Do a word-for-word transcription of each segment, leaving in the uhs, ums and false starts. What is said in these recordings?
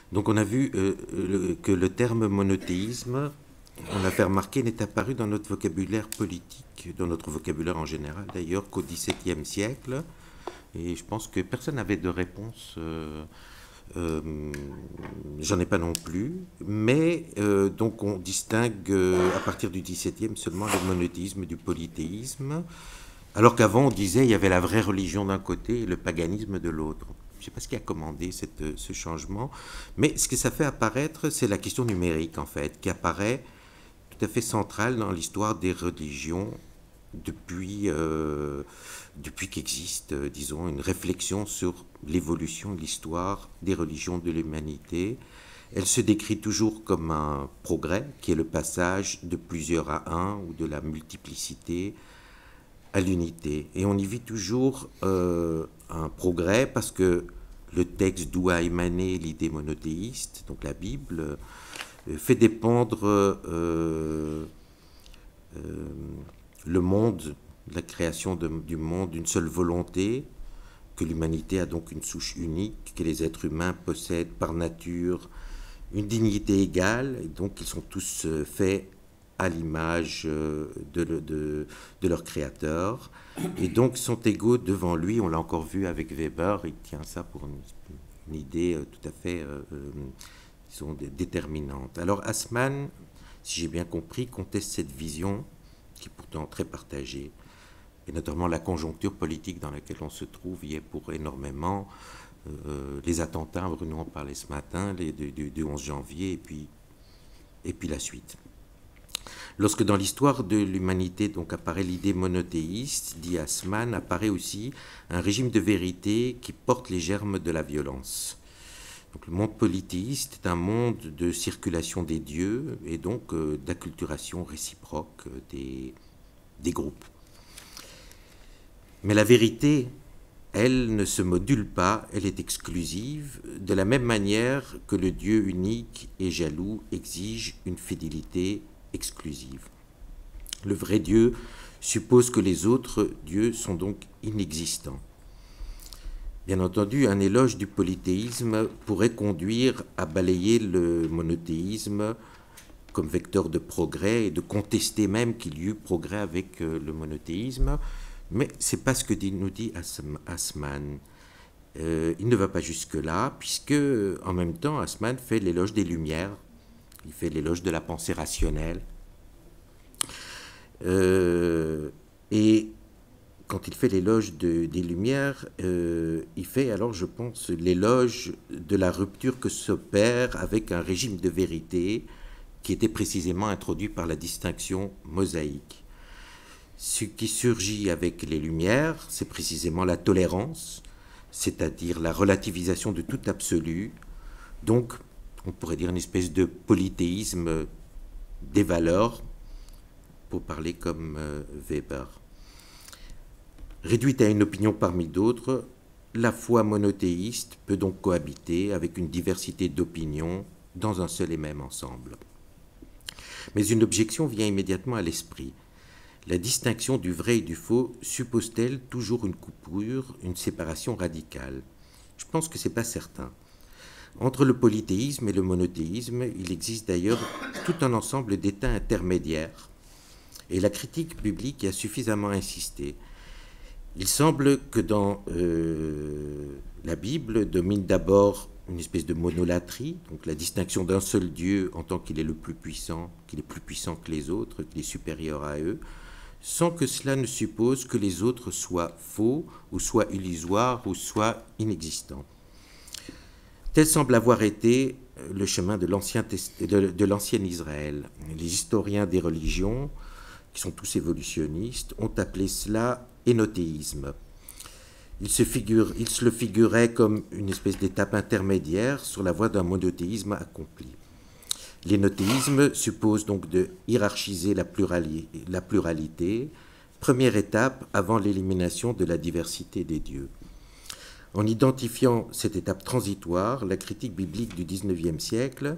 Donc on a vu euh, le- que le terme monothéisme, on l'a fait remarquer, n'est apparu dans notre vocabulaire politique, dans notre vocabulaire en général d'ailleurs, qu'au dix-septième siècle. Et je pense que personne n'avait de réponse. Euh, euh, J'en ai pas non plus. Mais euh, donc on distingue euh, à partir du dix-septième seulement le monothéisme du polythéisme. Alors qu'avant on disait il y avait la vraie religion d'un côté et le paganisme de l'autre. Je ne sais pas ce qui a commandé cette, ce changement, mais ce que ça fait apparaître, c'est la question numérique, en fait, qui apparaît tout à fait centrale dans l'histoire des religions depuis, euh, depuis qu'existe, euh, disons, une réflexion sur l'évolution de l'histoire des religions de l'humanité. Elle se décrit toujours comme un progrès, qui est le passage de plusieurs à un, ou de la multiplicité à l'unité. Et on y vit toujours euh, un progrès parce que le texte d'où a émané l'idée monothéiste, donc la Bible, euh, fait dépendre euh, euh, le monde, la création de, du monde d'une seule volonté, que l'humanité a donc une souche unique, que les êtres humains possèdent par nature une dignité égale, et donc ils sont tous euh, faits à l'image de, de, de leur créateur, et donc sont égaux devant lui. On l'a encore vu avec Weber, il tient ça pour une, une idée tout à fait euh, disons, déterminante. Alors Haussmann, si j'ai bien compris, conteste cette vision, qui est pourtant très partagée, et notamment la conjoncture politique dans laquelle on se trouve y est pour énormément. Euh, les attentats, Bruno en parlait ce matin, les, du, du onze janvier, et puis, et puis la suite. Lorsque dans l'histoire de l'humanité donc apparaît l'idée monothéiste, dit Haussmann, apparaît aussi un régime de vérité qui porte les germes de la violence. Donc le monde polythéiste est un monde de circulation des dieux et donc euh, d'acculturation réciproque des, des groupes. Mais la vérité, elle ne se module pas, elle est exclusive, de la même manière que le Dieu unique et jaloux exige une fidélité exclusive. Le vrai Dieu suppose que les autres dieux sont donc inexistants. Bien entendu, un éloge du polythéisme pourrait conduire à balayer le monothéisme comme vecteur de progrès et de contester même qu'il y eut progrès avec le monothéisme, mais ce n'est pas ce que nous dit Haussmann. Euh, il ne va pas jusque-là, puisque en même temps, Haussmann fait l'éloge des Lumières, il fait l'éloge de la pensée rationnelle. Euh, et quand il fait l'éloge de, des Lumières, euh, il fait alors, je pense, l'éloge de la rupture que s'opère avec un régime de vérité qui était précisément introduit par la distinction mosaïque. Ce qui surgit avec les Lumières, c'est précisément la tolérance, c'est-à-dire la relativisation de tout absolu, donc on pourrait dire une espèce de polythéisme des valeurs, pour parler comme euh, Weber. Réduite à une opinion parmi d'autres, la foi monothéiste peut donc cohabiter avec une diversité d'opinions dans un seul et même ensemble. Mais une objection vient immédiatement à l'esprit. La distinction du vrai et du faux suppose-t-elle toujours une coupure, une séparation radicale? Je pense que ce n'est pas certain. Entre le polythéisme et le monothéisme, il existe d'ailleurs tout un ensemble d'états intermédiaires. Et la critique biblique y a suffisamment insisté. Il semble que dans euh, la Bible domine d'abord une espèce de monolatrie, donc la distinction d'un seul Dieu en tant qu'il est le plus puissant, qu'il est plus puissant que les autres, qu'il est supérieur à eux, sans que cela ne suppose que les autres soient faux, ou soient illusoires, ou soient inexistants. Tel semble avoir été le chemin de l'ancien, de, de l'ancien Israël. Les historiens des religions, qui sont tous évolutionnistes, ont appelé cela énothéisme. Ils se, figurent, ils se le figuraient comme une espèce d'étape intermédiaire sur la voie d'un monothéisme accompli. L'énothéisme suppose donc de hiérarchiser la, plurali, la pluralité, première étape avant l'élimination de la diversité des dieux. En identifiant cette étape transitoire, la critique biblique du dix-neuvième siècle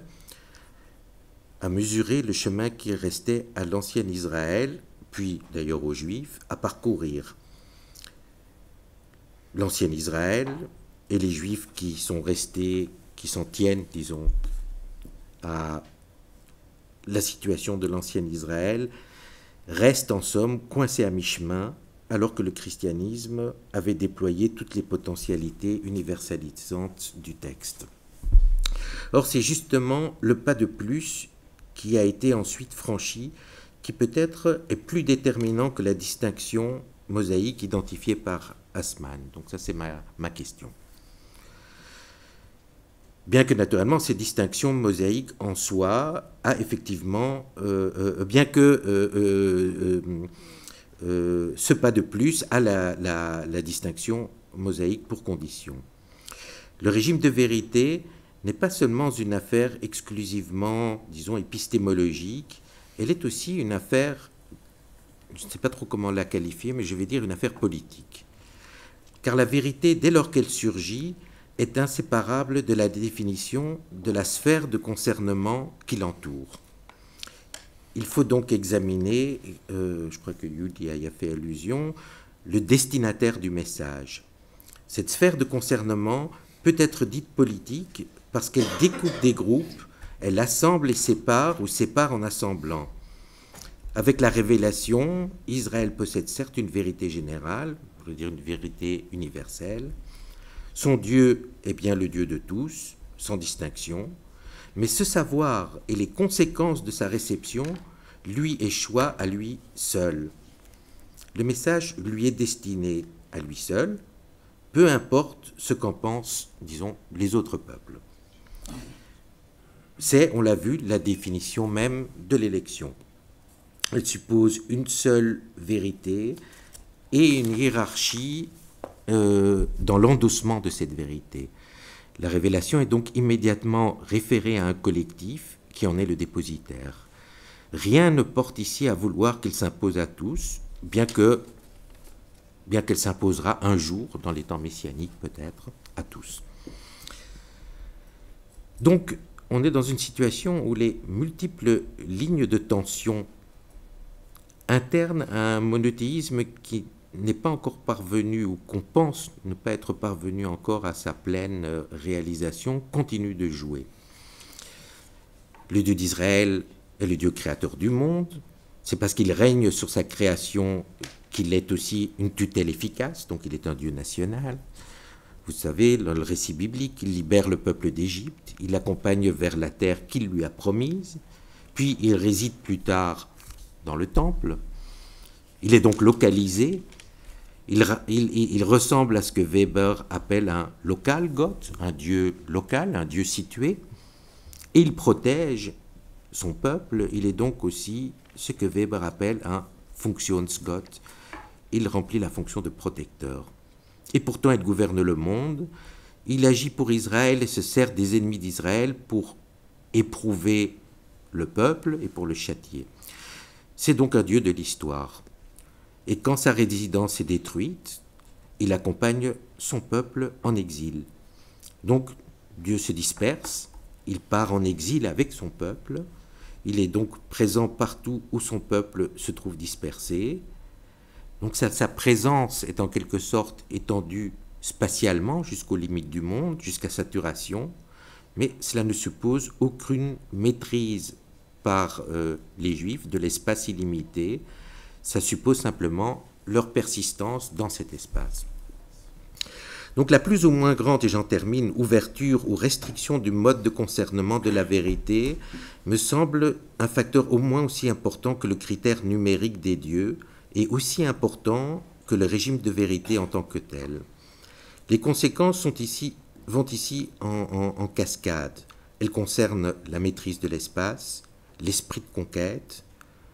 a mesuré le chemin qui restait à l'ancien Israël, puis d'ailleurs aux Juifs, à parcourir. L'ancien Israël et les Juifs qui sont restés, qui s'en tiennent, disons, à la situation de l'ancien Israël, restent en somme coincés à mi-chemin, alors que le christianisme avait déployé toutes les potentialités universalisantes du texte. Or, c'est justement le pas de plus qui a été ensuite franchi, qui peut-être est plus déterminant que la distinction mosaïque identifiée par Assmann. Donc ça, c'est ma, ma question. Bien que naturellement, cette distinction mosaïque en soi a effectivement, euh, euh, bien que euh, euh, euh, euh, ce pas de plus a la, la, la distinction mosaïque pour condition. Le régime de vérité n'est pas seulement une affaire exclusivement, disons, épistémologique, elle est aussi une affaire, je ne sais pas trop comment la qualifier, mais je vais dire une affaire politique. Car la vérité, dès lors qu'elle surgit, est inséparable de la définition de la sphère de concernement qui l'entoure. Il faut donc examiner, euh, je crois que Yudi y a fait allusion, le destinataire du message. Cette sphère de concernement peut être dite politique parce qu'elle découpe des groupes, elle assemble et sépare ou sépare en assemblant. Avec la révélation, Israël possède certes une vérité générale, on pourrait dire une vérité universelle. Son Dieu est bien le Dieu de tous, sans distinction, mais ce savoir et les conséquences de sa réception lui échoient à lui seul. Le message lui est destiné à lui seul, peu importe ce qu'en pensent, disons, les autres peuples. C'est, on l'a vu, la définition même de l'élection. Elle suppose une seule vérité et une hiérarchie euh, dans l'endossement de cette vérité. La révélation est donc immédiatement référée à un collectif qui en est le dépositaire. Rien ne porte ici à vouloir qu'il s'impose à tous, bien que, bien qu'elle s'imposera un jour, dans les temps messianiques peut-être, à tous. Donc, on est dans une situation où les multiples lignes de tension internes à un monothéisme qui n'est pas encore parvenu, ou qu'on pense ne pas être parvenu encore à sa pleine réalisation, continue de jouer. Le Dieu d'Israël est le Dieu créateur du monde, c'est parce qu'il règne sur sa création qu'il est aussi une tutelle efficace, donc il est un Dieu national. Vous savez, dans le récit biblique, il libère le peuple d'Égypte, il l'accompagne vers la terre qu'il lui a promise, puis il réside plus tard dans le temple. Il est donc localisé, il, il, il ressemble à ce que Weber appelle un local Gott, un Dieu local, un Dieu situé, et il protège son peuple, il est donc aussi ce que Weber appelle un Funktionsgott, il remplit la fonction de protecteur. Et pourtant, il gouverne le monde, il agit pour Israël et se sert des ennemis d'Israël pour éprouver le peuple et pour le châtier. C'est donc un Dieu de l'histoire. Et quand sa résidence est détruite, il accompagne son peuple en exil. Donc, Dieu se disperse, il part en exil avec son peuple, il est donc présent partout où son peuple se trouve dispersé. Donc sa, sa présence est en quelque sorte étendue spatialement jusqu'aux limites du monde, jusqu'à saturation, mais cela ne suppose aucune maîtrise par euh, les Juifs de l'espace illimité, ça suppose simplement leur persistance dans cet espace. Donc la plus ou moins grande, et j'en termine, ouverture ou restriction du mode de concernement de la vérité me semble un facteur au moins aussi important que le critère numérique des dieux, et aussi important que le régime de vérité en tant que tel. Les conséquences sont ici, vont ici en, en, en cascade. Elles concernent la maîtrise de l'espace, l'esprit de conquête,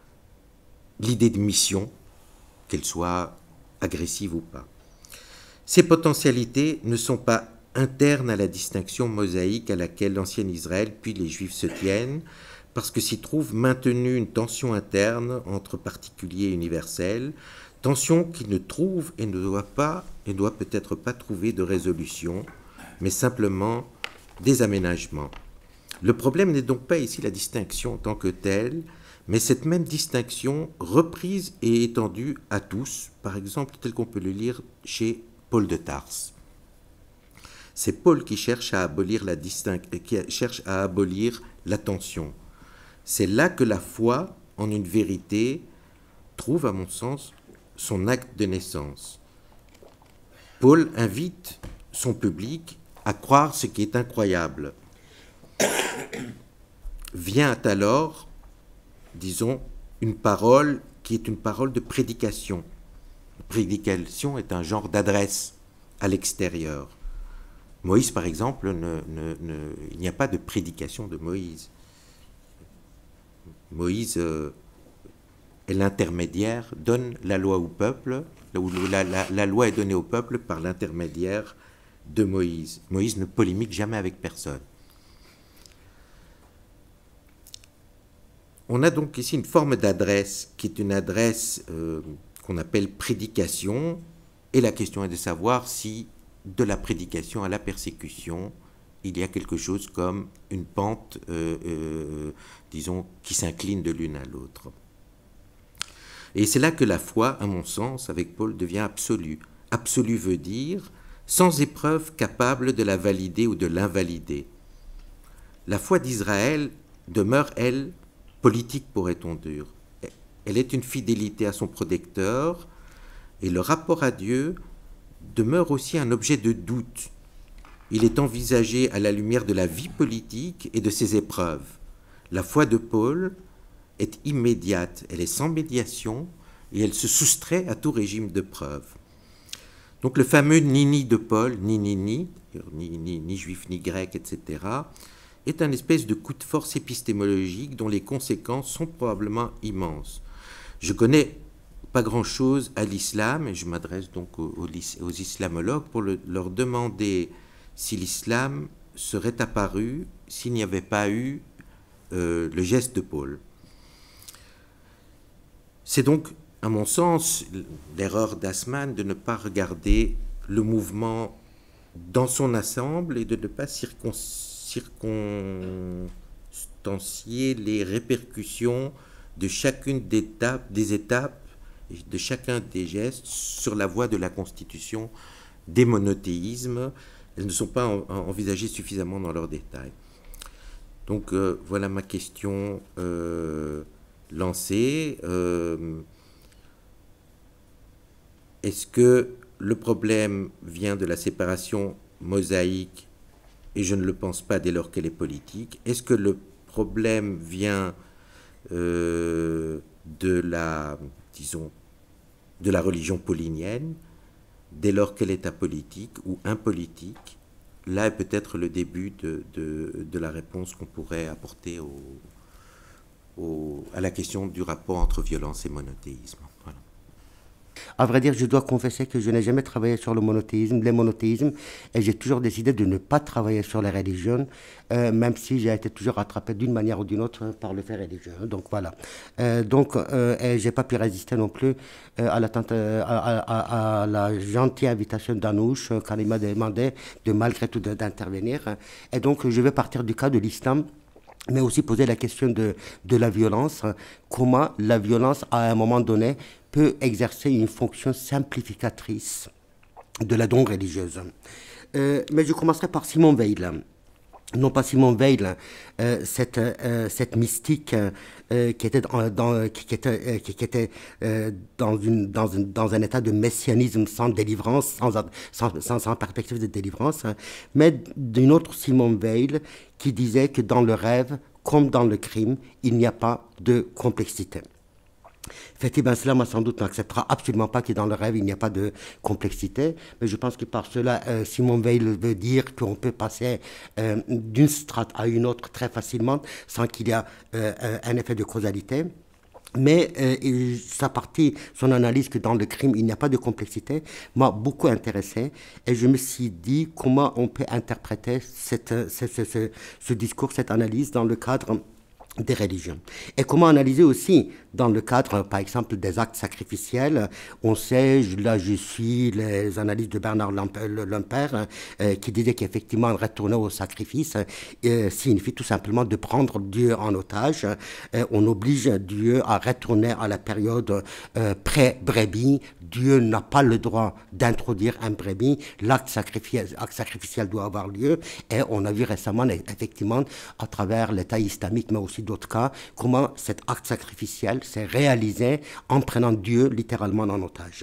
l'idée de mission, qu'elle soit agressive ou pas. Ces potentialités ne sont pas internes à la distinction mosaïque à laquelle l'ancien Israël puis les Juifs se tiennent, parce que s'y trouve maintenue une tension interne entre particuliers et universels, tension qui ne trouve et ne doit pas, et doit peut-être pas trouver de résolution, mais simplement des aménagements. Le problème n'est donc pas ici la distinction en tant que telle, mais cette même distinction reprise et étendue à tous, par exemple tel qu'on peut le lire chez Paul de Tarse. C'est Paul qui cherche à abolir la distinc- qui cherche à abolir la tension. C'est là que la foi en une vérité trouve, à mon sens, son acte de naissance. Paul invite son public à croire ce qui est incroyable. Vient alors, disons, une parole qui est une parole de prédication. La prédication est un genre d'adresse à l'extérieur. Moïse, par exemple, ne, ne, ne, il n'y a pas de prédication de Moïse. Moïse euh, est l'intermédiaire, donne la loi au peuple, où la, la, la loi est donnée au peuple par l'intermédiaire de Moïse. Moïse ne polémique jamais avec personne. On a donc ici une forme d'adresse qui est une adresse euh, qu'on appelle prédication, et la question est de savoir si de la prédication à la persécution, il y a quelque chose comme une pente, euh, euh, disons, qui s'incline de l'une à l'autre. Et c'est là que la foi, à mon sens, avec Paul, devient absolue. Absolue veut dire sans épreuve capable de la valider ou de l'invalider. La foi d'Israël demeure, elle, politique, pourrait-on dire. Elle est une fidélité à son protecteur, et le rapport à Dieu demeure aussi un objet de doute. Il est envisagé à la lumière de la vie politique et de ses épreuves. La foi de Paul est immédiate, elle est sans médiation et elle se soustrait à tout régime de preuve. Donc le fameux ni-ni de Paul, ni-ni-ni, ni, ni, ni juif ni grec, et cetera, est un espèce de coup de force épistémologique dont les conséquences sont probablement immenses. Je connais pas grand-chose à l'islam, et je m'adresse donc aux, aux, aux islamologues pour le, leur demander si l'islam serait apparu s'il n'y avait pas eu euh, le geste de Paul. C'est donc, à mon sens, l'erreur d'Assmann de ne pas regarder le mouvement dans son ensemble et de ne pas circon, circonstancier les répercussions de chacune des étapes, des étapes de chacun des gestes sur la voie de la constitution des monothéismes. Elles ne sont pas en, en, envisagées suffisamment dans leurs détails. Donc euh, voilà ma question euh, lancée. Euh, est-ce que le problème vient de la séparation mosaïque, et je ne le pense pas dès lors qu'elle est politique? Est-ce que le problème vient euh, de la, disons, de la religion paulinienne, dès lors qu'elle est apolitique ou impolitique? Là est peut-être le début de, de, de la réponse qu'on pourrait apporter au, au, à la question du rapport entre violence et monothéisme. Voilà. À vrai dire, je dois confesser que je n'ai jamais travaillé sur le monothéisme, les monothéismes, et j'ai toujours décidé de ne pas travailler sur les religions, euh, même si j'ai été toujours rattrapé d'une manière ou d'une autre par le fait religieux. Donc voilà. Euh, donc, euh, et j'ai pas pu résister non plus euh, à, la tente, euh, à, à, à la gentille invitation d'Anouche euh, quand il m'a demandé de malgré tout d'intervenir. Et donc, je vais partir du cas de l'islam, mais aussi poser la question de, de la violence, comment la violence, à un moment donné, peut exercer une fonction simplificatrice de la don religieuse. Euh, mais je commencerai par Simone Weil. Non pas Simone Weil, euh, cette, euh, cette mystique euh, qui était, dans, dans, qui était, euh, qui était euh, dans, une, dans, une, dans un état de messianisme sans délivrance, sans, sans, sans, sans perspective de délivrance, hein, mais d'une autre Simone Weil qui disait que dans le rêve, comme dans le crime, il n'y a pas de complexité. Fatih Ben Salam, sans doute, n'acceptera absolument pas que dans le rêve, il n'y a pas de complexité. Mais je pense que par cela, euh, Simone Weil veut dire qu'on peut passer euh, d'une strate à une autre très facilement sans qu'il y ait euh, un effet de causalité. Mais euh, sa partie, son analyse que dans le crime, il n'y a pas de complexité, m'a beaucoup intéressé. Et je me suis dit comment on peut interpréter cette, ce, ce, ce, ce discours, cette analyse dans le cadre des religions. Et comment analyser aussi dans le cadre, par exemple, des actes sacrificiels. On sait, là je suis les analyses de Bernard Lemper, euh, qui disait qu'effectivement retourner au sacrifice euh, signifie tout simplement de prendre Dieu en otage. Euh, on oblige Dieu à retourner à la période euh, pré-brebis. Dieu n'a pas le droit d'introduire un brebis. L'acte sacrificiel, sacrificiel doit avoir lieu. Et on a vu récemment, effectivement, à travers l'État islamique, mais aussi d'autres cas, comment cet acte sacrificiel s'est réalisé en prenant Dieu littéralement en otage.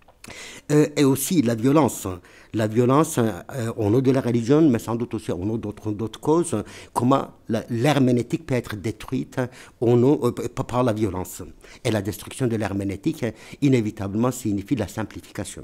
Euh, et aussi la violence. La violence euh, au nom de la religion, mais sans doute aussi au nom d'autres d'autres causes, comment l'herméneutique peut être détruite au nom, euh, par la violence. Et la destruction de l'herméneutique, inévitablement, signifie la simplification.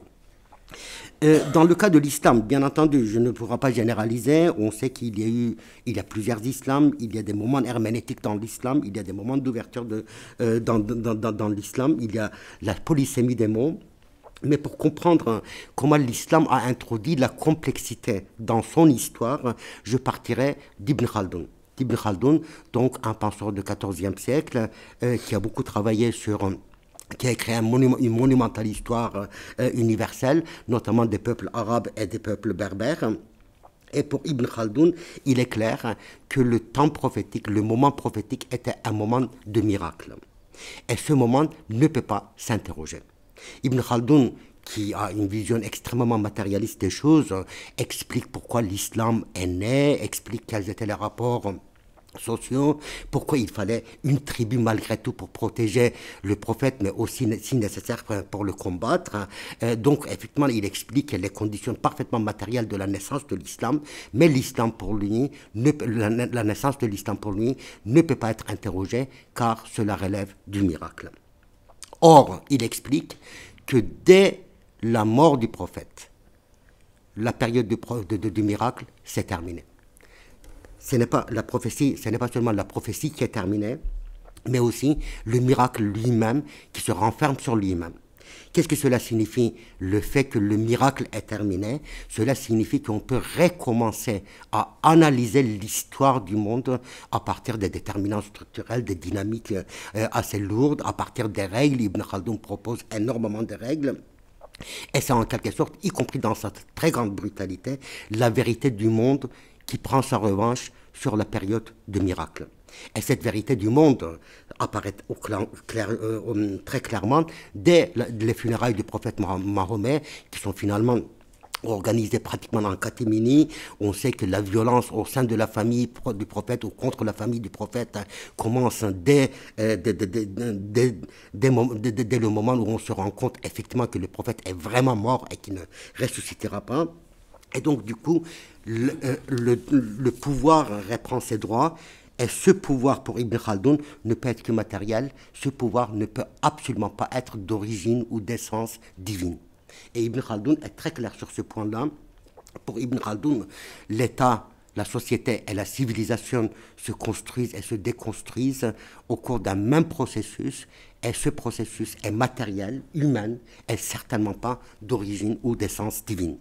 Euh, dans le cas de l'islam, bien entendu, je ne pourrai pas généraliser. On sait qu'il y a eu, il y a plusieurs islams, il y a des moments herméneutiques dans l'islam, il y a des moments d'ouverture de, euh, dans, dans, dans, dans l'islam, il y a la polysémie des mots. Mais pour comprendre hein, comment l'islam a introduit la complexité dans son histoire, je partirai d'Ibn Khaldoun. Ibn Khaldoun, donc un penseur du quatorzième siècle, euh, qui a beaucoup travaillé sur... Euh, qui a écrit un monument, une monumentale histoire euh, universelle, notamment des peuples arabes et des peuples berbères. Et pour Ibn Khaldoun, il est clair que le temps prophétique, le moment prophétique était un moment de miracle. Et ce moment ne peut pas s'interroger. Ibn Khaldoun, qui a une vision extrêmement matérialiste des choses, explique pourquoi l'islam est né, explique quels étaient les rapports sociaux, pourquoi il fallait une tribu malgré tout pour protéger le prophète, mais aussi si nécessaire pour le combattre. Euh, donc effectivement, il explique les conditions parfaitement matérielles de la naissance de l'islam, mais l'islam pour lui, ne, la, la naissance de l'islam pour lui ne peut pas être interrogée car cela relève du miracle. Or, il explique que dès la mort du prophète, la période du, de, de, du miracle s'est terminée. Ce n'est pas la prophétie, ce n'est pas seulement la prophétie qui est terminée, mais aussi le miracle lui-même qui se renferme sur lui-même. Qu'est-ce que cela signifie? Le fait que le miracle est terminé, cela signifie qu'on peut recommencer à analyser l'histoire du monde à partir des déterminants structurels, des dynamiques euh, assez lourdes, à partir des règles. Ibn Khaldoun propose énormément de règles. Et c'est en quelque sorte, y compris dans sa très grande brutalité, la vérité du monde qui prend sa revanche sur la période de miracle. Et cette vérité du monde apparaît au clair, clair, euh, très clairement dès les funérailles du prophète Mahomet, qui sont finalement organisées pratiquement en catémini. On sait que la violence au sein de la famille du prophète ou contre la famille du prophète commence dès, euh, dès, dès, dès, dès, dès, dès, dès le moment où on se rend compte effectivement que le prophète est vraiment mort et qu'il ne ressuscitera pas. Et donc, du coup, le, le, le pouvoir reprend ses droits. Et ce pouvoir, pour Ibn Khaldoun, ne peut être que matériel. Ce pouvoir ne peut absolument pas être d'origine ou d'essence divine. Et Ibn Khaldoun est très clair sur ce point-là. Pour Ibn Khaldoun, l'État, la société et la civilisation se construisent et se déconstruisent au cours d'un même processus. Et ce processus est matériel, humain, et certainement pas d'origine ou d'essence divine.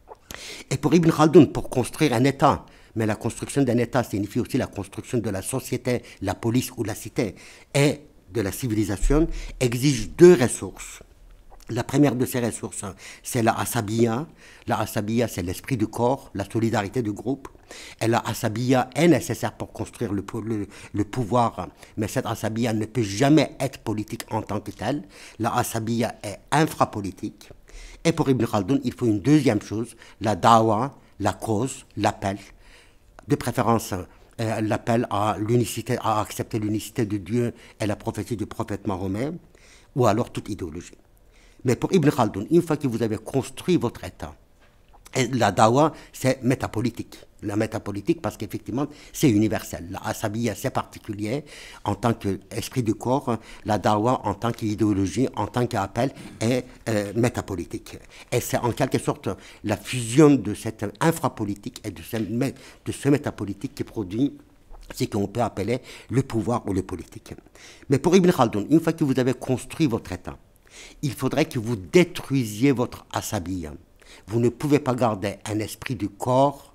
Et pour Ibn Khaldoun, pour construire un État, mais la construction d'un État signifie aussi la construction de la société, la police ou la cité, et de la civilisation, exige deux ressources. La première de ces ressources, c'est la asabiya. La asabiya, c'est l'esprit du corps, la solidarité du groupe. Et la asabiya est nécessaire pour construire le, le, le pouvoir, mais cette asabiya ne peut jamais être politique en tant que telle. La asabiya est infrapolitique. Et pour Ibn Khaldoun, il faut une deuxième chose, la dawa, la cause, l'appel. De préférence, euh, l'appel à l'unicité, à accepter l'unicité de Dieu et la prophétie du prophète Mahomet, ou alors toute idéologie. Mais pour Ibn Khaldoun, une fois que vous avez construit votre État, et la dawa, c'est métapolitique. La métapolitique, parce qu'effectivement, c'est universel. La asabiya, c'est particulier. En tant qu'esprit du corps, la dawa, en tant qu'idéologie, en tant qu'appel, est euh, métapolitique. Et c'est en quelque sorte la fusion de cette infrapolitique et de ce, de ce métapolitique qui produit ce qu'on peut appeler le pouvoir ou le politique. Mais pour Ibn Khaldoun, une fois que vous avez construit votre État, il faudrait que vous détruisiez votre asabiya. Vous ne pouvez pas garder un esprit du corps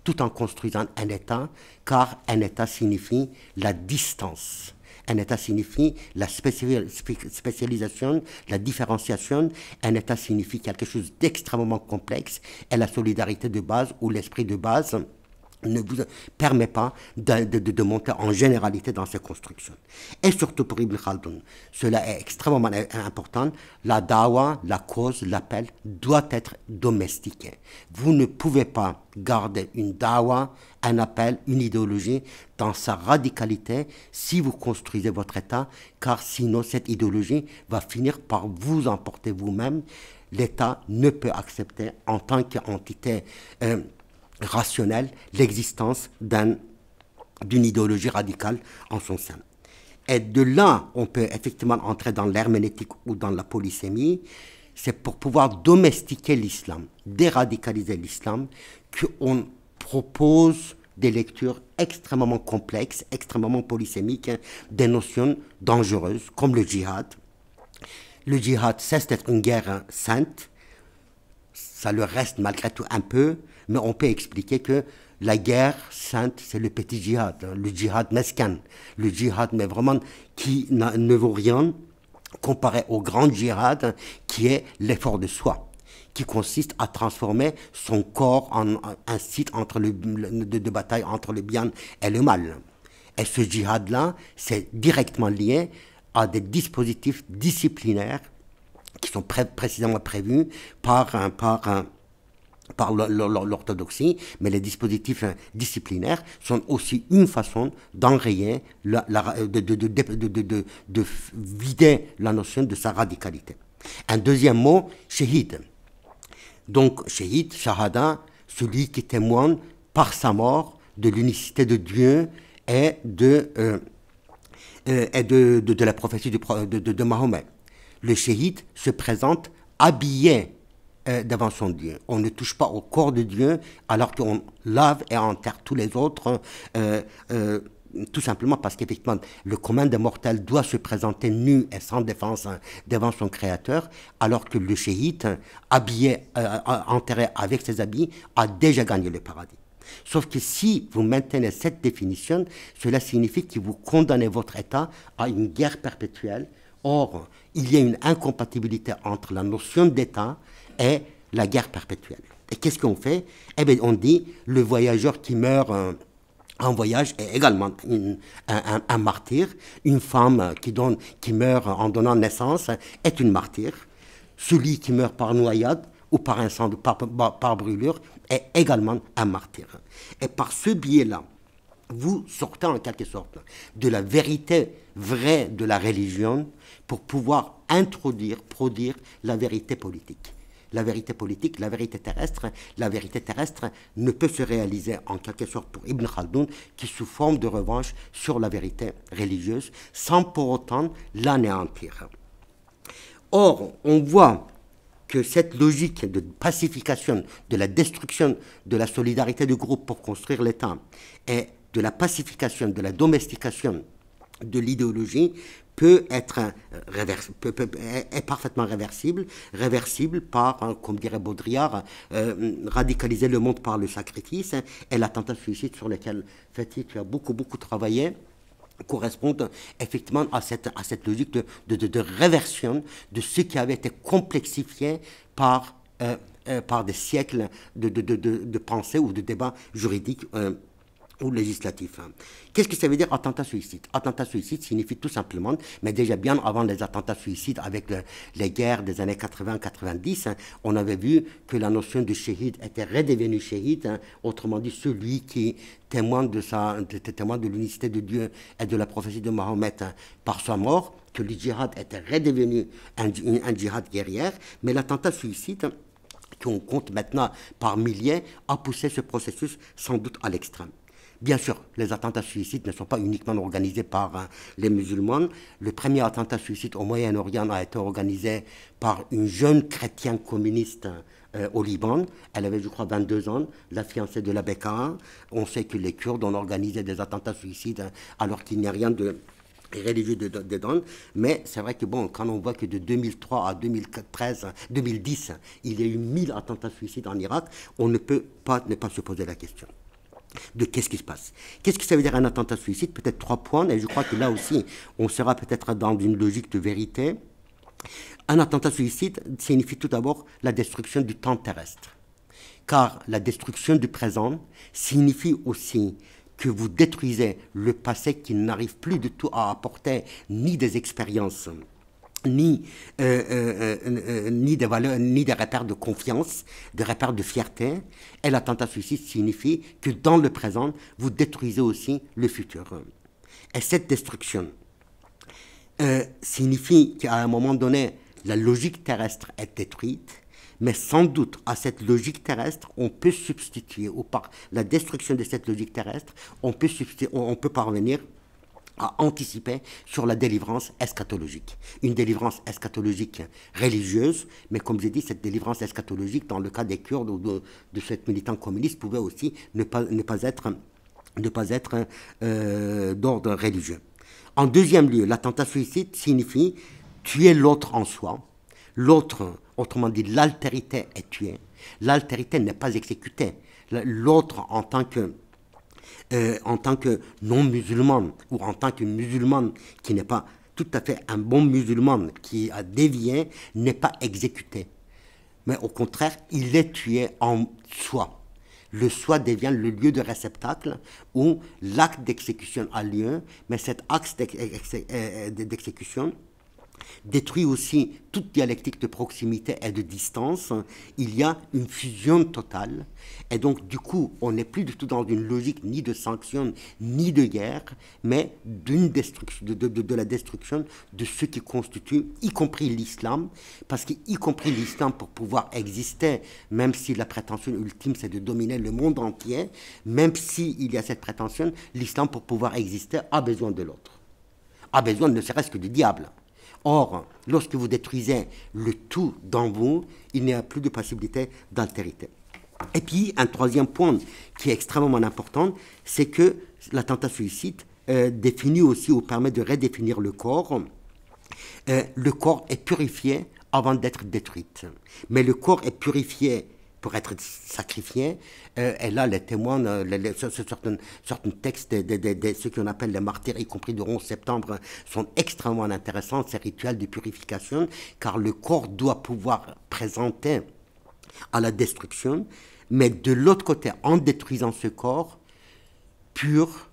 tout en construisant un État, car un État signifie la distance. Un État signifie la spécialisation, la différenciation. Un État signifie quelque chose d'extrêmement complexe et la solidarité de base ou l'esprit de base ne vous permet pas de, de, de monter en généralité dans ces constructions. Et surtout pour Ibn Khaldoun, cela est extrêmement important, la dawa, la cause, l'appel doit être domestiqué. Vous ne pouvez pas garder une dawa, un appel, une idéologie dans sa radicalité si vous construisez votre État, car sinon cette idéologie va finir par vous emporter vous-même. L'État ne peut accepter en tant qu'entité euh, rationnelle l'existence d'un, d'une idéologie radicale en son sein. Et de là, on peut effectivement entrer dans l'herméneutique ou dans la polysémie. C'est pour pouvoir domestiquer l'islam, déradicaliser l'islam, qu'on propose des lectures extrêmement complexes, extrêmement polysémiques, des notions dangereuses comme le djihad. Le djihad cesse d'être une guerre sainte, ça le reste malgré tout un peu, mais on peut expliquer que la guerre sainte, c'est le petit djihad, hein, le djihad mesquin, le djihad mais vraiment qui ne vaut rien comparé au grand djihad qui est l'effort de soi, qui consiste à transformer son corps en un site entre le, de, de bataille entre le bien et le mal. Et ce djihad-là, c'est directement lié à des dispositifs disciplinaires qui sont pré précisément prévus par, un, par, un, par l'orthodoxie, mais les dispositifs disciplinaires sont aussi une façon d'enrayer, la, la, de, de, de, de, de, de, de vider la notion de sa radicalité. Un deuxième mot, shahid. Donc, shahid, shahada, celui qui témoigne par sa mort de l'unicité de Dieu et de, euh, et de, de, de la prophétie de, de, de, de Mahomet. Le shahid se présente habillé euh, devant son Dieu. On ne touche pas au corps de Dieu alors qu'on lave et enterre tous les autres, euh, euh, tout simplement parce qu'effectivement, le commun des mortels doit se présenter nu et sans défense hein, devant son Créateur, alors que le shahid, habillé, euh, enterré avec ses habits, a déjà gagné le paradis. Sauf que si vous maintenez cette définition, cela signifie que vous condamnez votre État à une guerre perpétuelle. Or, il y a une incompatibilité entre la notion d'État et la guerre perpétuelle. Et qu'est-ce qu'on fait? Eh bien, on dit, le voyageur qui meurt euh, en voyage est également une, un, un, un martyr. Une femme qui, donne, qui meurt en donnant naissance est une martyr. Celui qui meurt par noyade ou par incendie, par, par, par brûlure, est également un martyr. Et par ce biais-là, vous sortez en quelque sorte de la vérité vraie de la religion pour pouvoir introduire, produire la vérité politique. La vérité politique, la vérité terrestre, la vérité terrestre ne peut se réaliser en quelque sorte pour Ibn Khaldoun que sous forme de revanche sur la vérité religieuse, sans pour autant l'anéantir. Or, on voit que cette logique de pacification, de la destruction de la solidarité de groupe pour construire l'État et de la pacification, de la domestication de l'idéologie peut être révers, peut, peut, est parfaitement réversible, réversible par, comme dirait Baudrillard, euh, radicaliser le monde par le sacrifice et l'attentat suicide sur lequel Fethi, tu as beaucoup, beaucoup travaillé, correspondent effectivement à cette, à cette logique de, de, de, de réversion de ce qui avait été complexifié par, euh, euh, par des siècles de, de, de, de, de pensée ou de débats juridiques euh, ou législatifs. Qu'est-ce que ça veut dire attentat-suicide? Attentat-suicide signifie tout simplement, mais déjà bien avant les attentats-suicides avec le, les guerres des années quatre-vingt quatre-vingt-dix, hein, on avait vu que la notion de shahid était redevenue shahid, hein, autrement dit celui qui témoigne de, sa, de, témoin de l'unicité de Dieu et de la prophétie de Mahomet hein, par sa mort, que le djihad était redevenu un, un djihad guerrière, mais l'attentat-suicide, qu'on compte maintenant par milliers, a poussé ce processus sans doute à l'extrême. Bien sûr, les attentats suicides ne sont pas uniquement organisés par hein, les musulmans. Le premier attentat suicide au Moyen-Orient a été organisé par une jeune chrétienne communiste euh, au Liban. Elle avait, je crois, vingt-deux ans, la fiancée de la B K A. On sait que les Kurdes ont organisé des attentats suicides hein, alors qu'il n'y a rien de religieux dedans. Mais c'est vrai que bon, quand on voit que de deux mille trois à deux mille treize, deux mille dix, il y a eu mille attentats suicides en Irak, on ne peut pas ne pas se poser la question. de qu'est-ce qui se passe. Qu'est-ce que ça veut dire un attentat suicide? Peut-être trois points, et je crois que là aussi, on sera peut-être dans une logique de vérité. Un attentat suicide signifie tout d'abord la destruction du temps terrestre. Car la destruction du présent signifie aussi que vous détruisez le passé qui n'arrive plus du tout à apporter ni des expériences, ni, euh, euh, euh, ni des valeurs, ni des repères de confiance, des repères de fierté. Et l'attentat suicide signifie que dans le présent, vous détruisez aussi le futur. Et cette destruction euh, signifie qu'à un moment donné, la logique terrestre est détruite, mais sans doute à cette logique terrestre, on peut substituer, ou par la destruction de cette logique terrestre, on peut, substituer, on peut parvenir à anticiper sur la délivrance eschatologique. Une délivrance eschatologique religieuse, mais comme j'ai dit, cette délivrance eschatologique, dans le cas des Kurdes ou de, de cet militant communiste, pouvait aussi ne pas, ne pas être, ne pas être euh, d'ordre religieux. En deuxième lieu, l'attentat suicide signifie tuer l'autre en soi. L'autre, autrement dit, l'altérité est tuée. L'altérité n'est pas exécutée. L'autre, en tant que Euh, en tant que non-musulman ou en tant que musulman qui n'est pas tout à fait un bon musulman, qui a dévié, n'est pas exécuté. Mais au contraire, il est tué en soi. Le soi devient le lieu de réceptacle où l'acte d'exécution a lieu, mais cet acte d'exécution détruit aussi toute dialectique de proximité et de distance. Il y a une fusion totale. Et donc, du coup, on n'est plus du tout dans une logique ni de sanction, ni de guerre, mais d'une destruction, de, de, de la destruction de ce qui constitue, y compris l'islam, parce qu'y compris l'islam, pour pouvoir exister, même si la prétention ultime, c'est de dominer le monde entier, même s'il y a cette prétention, l'islam, pour pouvoir exister, a besoin de l'autre. A besoin ne serait-ce que du diable. Or, lorsque vous détruisez le tout dans vous, il n'y a plus de possibilité d'altérité. Et puis, un troisième point qui est extrêmement important, c'est que l'attentat suicide euh, définit aussi ou permet de redéfinir le corps. Euh, le corps est purifié avant d'être détruit. Mais le corps est purifié pour être sacrifié. Euh, et là, les témoins, euh, les, les, ce, certains, certains textes de, de, de, de ceux qu'on appelle les martyrs, y compris du onze septembre, sont extrêmement intéressants, ces rituels de purification, car le corps doit pouvoir présenter à la destruction, mais de l'autre côté, en détruisant ce corps pur,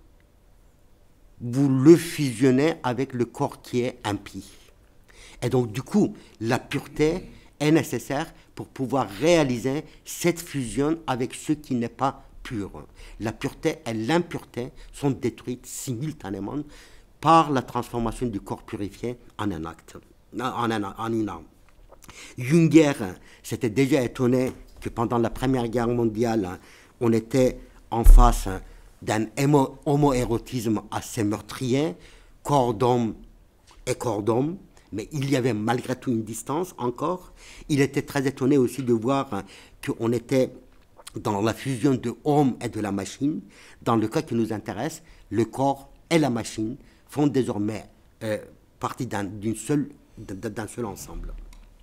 vous le fusionnez avec le corps qui est impie. Et donc, du coup, la pureté est nécessaire pour pouvoir réaliser cette fusion avec ce qui n'est pas pur. La pureté et l'impureté sont détruites simultanément par la transformation du corps purifié en un acte, en, un, en une âme. Junger s'était déjà étonné que pendant la Première Guerre mondiale, on était en face d'un homoérotisme assez meurtrier, corps d'homme et corps d'homme, mais il y avait malgré tout une distance encore. Il était très étonné aussi de voir qu'on était dans la fusion de l'homme et de la machine. Dans le cas qui nous intéresse, le corps et la machine font désormais euh, partie d'un d'une seule, d'un seul ensemble.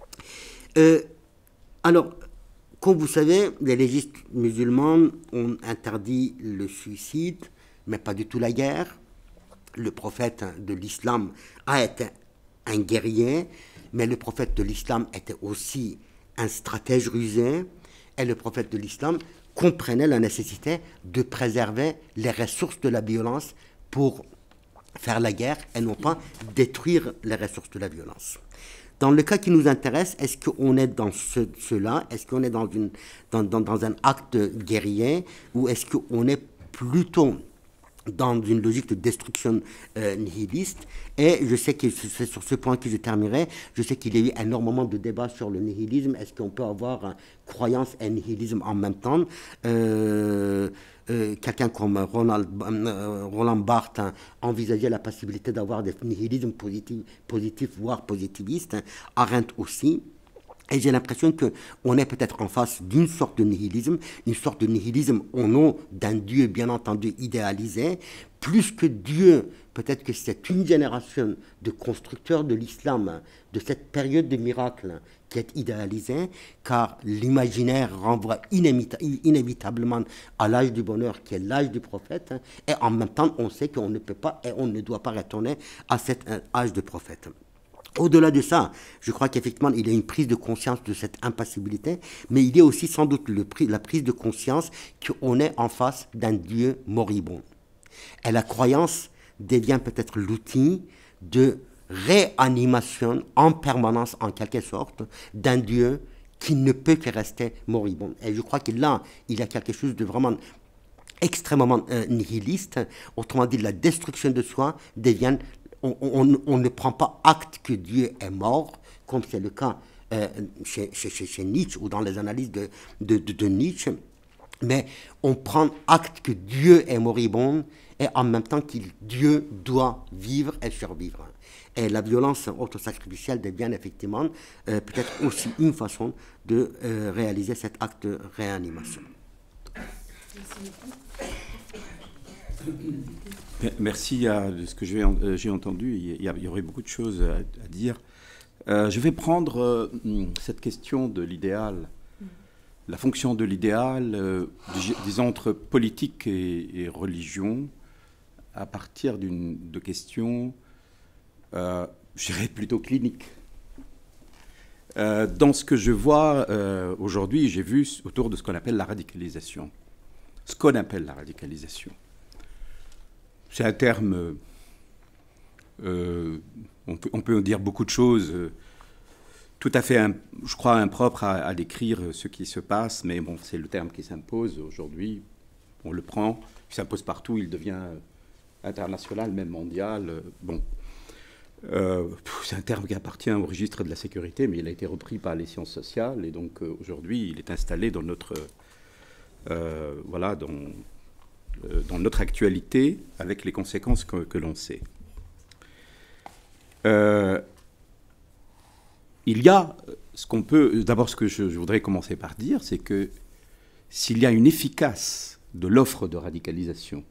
Euh, alors, comme vous savez, les légistes musulmans ont interdit le suicide, mais pas du tout la guerre. Le prophète de l'islam a été un guerrier, mais le prophète de l'islam était aussi un stratège rusé, et le prophète de l'islam comprenait la nécessité de préserver les ressources de la violence pour faire la guerre et non pas détruire les ressources de la violence. Dans le cas qui nous intéresse, est-ce qu'on est dans ce, cela, est-ce qu'on est dans, une, dans, dans, dans un acte guerrier, ou est-ce qu'on est plutôt dans une logique de destruction euh, nihiliste? Et je sais que c'est sur ce point que je terminerai. Je sais qu'il y a eu énormément de débats sur le nihilisme. Est-ce qu'on peut avoir euh, croyance et nihilisme en même temps? euh, euh, Quelqu'un comme Ronald, euh, Roland Barthes hein, envisageait la possibilité d'avoir des nihilismes positifs, positifs voire positivistes. Hein. Arendt aussi. Et j'ai l'impression qu'on est peut-être en face d'une sorte de nihilisme, une sorte de nihilisme au nom d'un Dieu bien entendu idéalisé. Plus que Dieu, peut-être que c'est une génération de constructeurs de l'islam, de cette période de miracles, qui est idéalisé, car l'imaginaire renvoie inévitablement à l'âge du bonheur, qui est l'âge du prophète, et en même temps, on sait qu'on ne peut pas et on ne doit pas retourner à cet âge de prophète. Au-delà de ça, je crois qu'effectivement, il y a une prise de conscience de cette impassibilité, mais il y a aussi sans doute le, la prise de conscience qu'on est en face d'un Dieu moribond. Et la croyance devient peut-être l'outil de réanimation en permanence, en quelque sorte, d'un Dieu qui ne peut que rester moribond. Et je crois que là, il y a quelque chose de vraiment extrêmement euh, nihiliste. Autrement dit, la destruction de soi devient... On, on, on ne prend pas acte que Dieu est mort, comme c'est le cas euh, chez, chez, chez Nietzsche ou dans les analyses de, de, de, de Nietzsche, mais on prend acte que Dieu est moribond et en même temps que Dieu doit vivre et survivre. Et la violence autosacrificielle devient effectivement euh, peut-être aussi une façon de euh, réaliser cet acte de réanimation. Merci à ce que j'ai entendu. Il y, a, il y aurait beaucoup de choses à, à dire. Euh, je vais prendre euh, cette question de l'idéal, la fonction de l'idéal, euh, disons entre politique et, et religion, à partir de questions, euh, je dirais plutôt cliniques. Euh, dans ce que je vois euh, aujourd'hui, j'ai vu autour de ce qu'on appelle la radicalisation. Ce qu'on appelle la radicalisation. C'est un terme, euh, on, peut, on peut dire beaucoup de choses, euh, tout à fait, un, je crois, impropre à, à décrire ce qui se passe, mais bon, c'est le terme qui s'impose aujourd'hui. On le prend, il s'impose partout, il devient international, même mondial. Euh, bon, euh, c'est un terme qui appartient au registre de la sécurité, mais il a été repris par les sciences sociales, et donc euh, aujourd'hui, il est installé dans notre, euh, voilà, dans dans notre actualité, avec les conséquences que, que l'on sait. Euh, il y a ce qu'on peut... D'abord, ce que je, je voudrais commencer par dire, c'est que s'il y a une efficace de l'offre de radicalisation,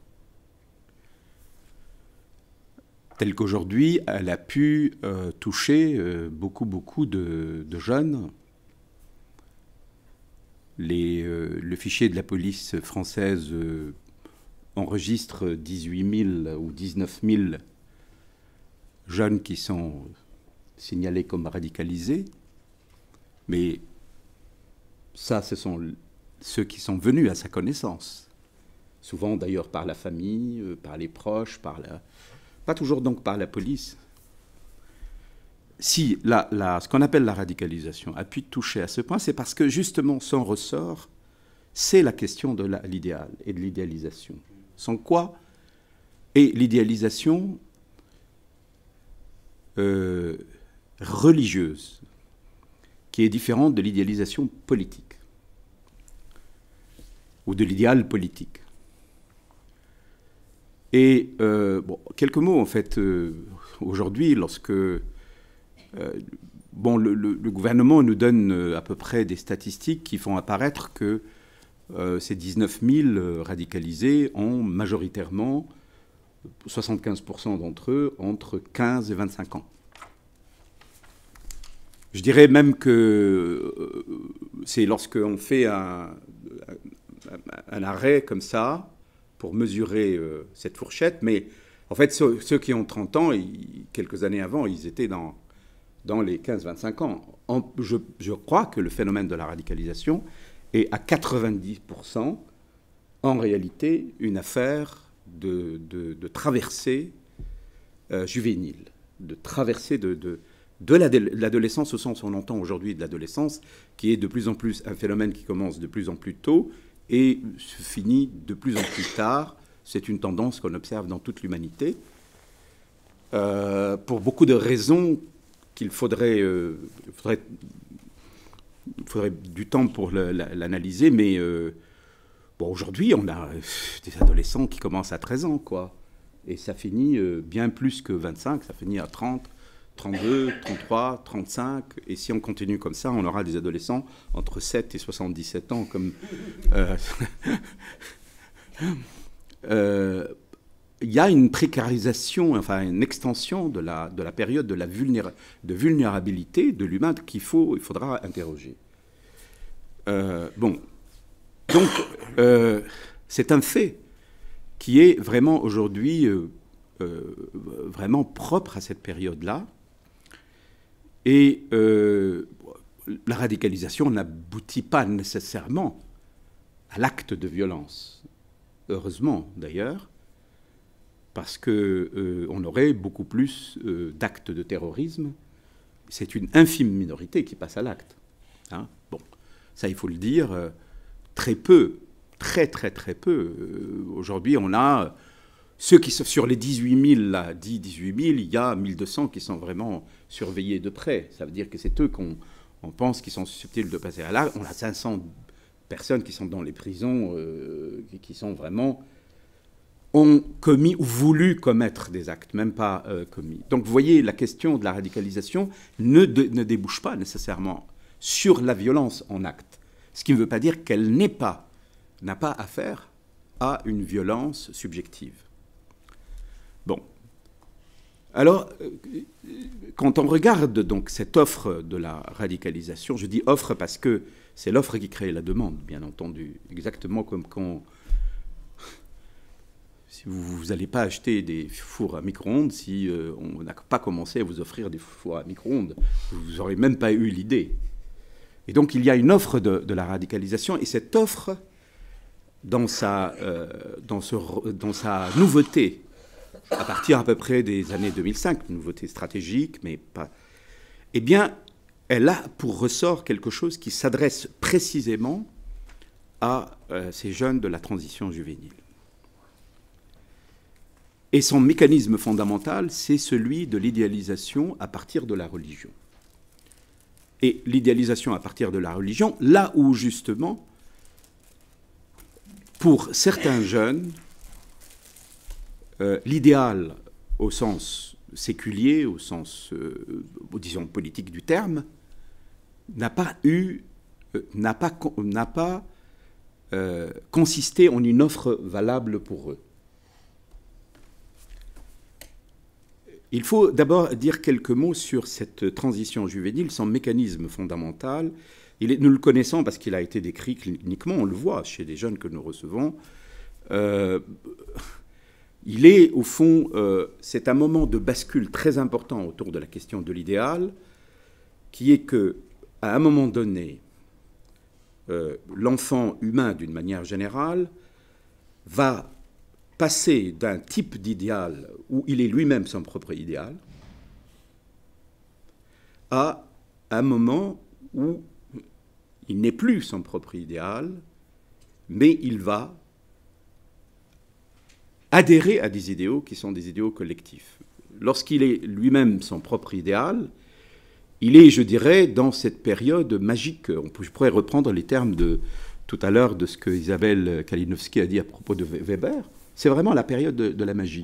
telle qu'aujourd'hui, elle a pu euh, toucher euh, beaucoup, beaucoup de, de jeunes. Les, euh, le fichier de la police française... Euh, enregistre dix-huit mille ou dix-neuf mille jeunes qui sont signalés comme radicalisés. Mais ça, ce sont ceux qui sont venus à sa connaissance. Souvent d'ailleurs par la famille, par les proches, par la... pas toujours donc par la police. Si la, la, ce qu'on appelle la radicalisation a pu toucher à ce point, c'est parce que justement son ressort, c'est la question de l'idéal et de l'idéalisation. Sans quoi, et l'idéalisation euh, religieuse, qui est différente de l'idéalisation politique, ou de l'idéal politique. Et euh, bon, quelques mots, en fait, euh, aujourd'hui, lorsque euh, bon, le, le, le gouvernement nous donne euh, à peu près des statistiques qui font apparaître que Euh, ces dix-neuf mille radicalisés ont majoritairement, soixante-quinze pour cent d'entre eux, entre quinze et vingt-cinq ans. Je dirais même que euh, c'est lorsqu'on fait un, un arrêt comme ça, pour mesurer euh, cette fourchette, mais en fait, ceux, ceux qui ont trente ans, ils, quelques années avant, ils étaient dans, dans les quinze à vingt-cinq ans. En, je, je crois que le phénomène de la radicalisation et à quatre-vingt-dix pour cent, en réalité, une affaire de, de, de traversée euh, juvénile, de traversée de, de, de l'adolescence au sens où on entend aujourd'hui de l'adolescence, qui est de plus en plus un phénomène qui commence de plus en plus tôt et se finit de plus en plus tard. C'est une tendance qu'on observe dans toute l'humanité, euh, pour beaucoup de raisons qu'il faudrait... Euh, faudrait Il faudrait du temps pour l'analyser, mais euh, bon, aujourd'hui, on a des adolescents qui commencent à treize ans, quoi. Et ça finit euh, bien plus que vingt-cinq, ça finit à trente, trente-deux, trente-trois, trente-cinq. Et si on continue comme ça, on aura des adolescents entre sept et soixante-dix-sept ans. Comme, euh, euh, il y a une précarisation, enfin une extension de la, de la période de, la vulnéra de vulnérabilité de l'humain qu'il faut, il faudra interroger. Euh, bon, donc euh, c'est un fait qui est vraiment aujourd'hui euh, euh, vraiment propre à cette période-là. Et euh, la radicalisation n'aboutit pas nécessairement à l'acte de violence. Heureusement, d'ailleurs, parce qu'on euh, aurait beaucoup plus euh, d'actes de terrorisme. C'est une infime minorité qui passe à l'acte. Hein. Bon, ça, il faut le dire, euh, très peu, très, très, très peu. Euh, Aujourd'hui, on a... Ceux qui sont sur les dix-huit mille, là, dit dix-huit mille, il y a mille deux cents qui sont vraiment surveillés de près. Ça veut dire que c'est eux qu'on on pense qui sont susceptibles de passer à l'acte. On a cinq cents personnes qui sont dans les prisons, euh, qui sont vraiment... ont commis ou voulu commettre des actes, même pas euh, commis. Donc vous voyez, la question de la radicalisation ne, de, ne débouche pas nécessairement sur la violence en acte. Ce qui ne veut pas dire qu'elle n'est pas, n'a pas affaire à une violence subjective. Bon. Alors, quand on regarde donc cette offre de la radicalisation, je dis offre parce que c'est l'offre qui crée la demande, bien entendu, exactement comme quand... Si vous n'allez pas acheter des fours à micro-ondes si euh, on n'a pas commencé à vous offrir des fours à micro-ondes. Vous n'aurez même pas eu l'idée. Et donc, il y a une offre de, de la radicalisation, et cette offre, dans sa, euh, dans ce, dans sa nouveauté, à partir à peu près des années deux mille cinq, une nouveauté stratégique, mais pas... Eh bien, elle a pour ressort quelque chose qui s'adresse précisément à euh, ces jeunes de la transition juvénile. Et son mécanisme fondamental, c'est celui de l'idéalisation à partir de la religion. Et l'idéalisation à partir de la religion, là où justement, pour certains jeunes, euh, l'idéal au sens séculier, au sens, euh, disons, politique du terme, n'a pas eu, euh, n'a pas, n'a pas euh, consisté en une offre valable pour eux. Il faut d'abord dire quelques mots sur cette transition juvénile, son mécanisme fondamental. Il est, nous le connaissons parce qu'il a été décrit cliniquement, on le voit chez les jeunes que nous recevons. Euh, il est, au fond, euh, c'est un moment de bascule très important autour de la question de l'idéal, qui est que, à un moment donné, euh, l'enfant humain, d'une manière générale, va passer d'un type d'idéal où il est lui-même son propre idéal à un moment où il n'est plus son propre idéal, mais il va adhérer à des idéaux qui sont des idéaux collectifs. Lorsqu'il est lui-même son propre idéal, il est, je dirais, dans cette période magique. On peut, je pourrais reprendre les termes de tout à l'heure de ce que Isabelle Kalinowski a dit à propos de Weber. C'est vraiment la période de, de la magie.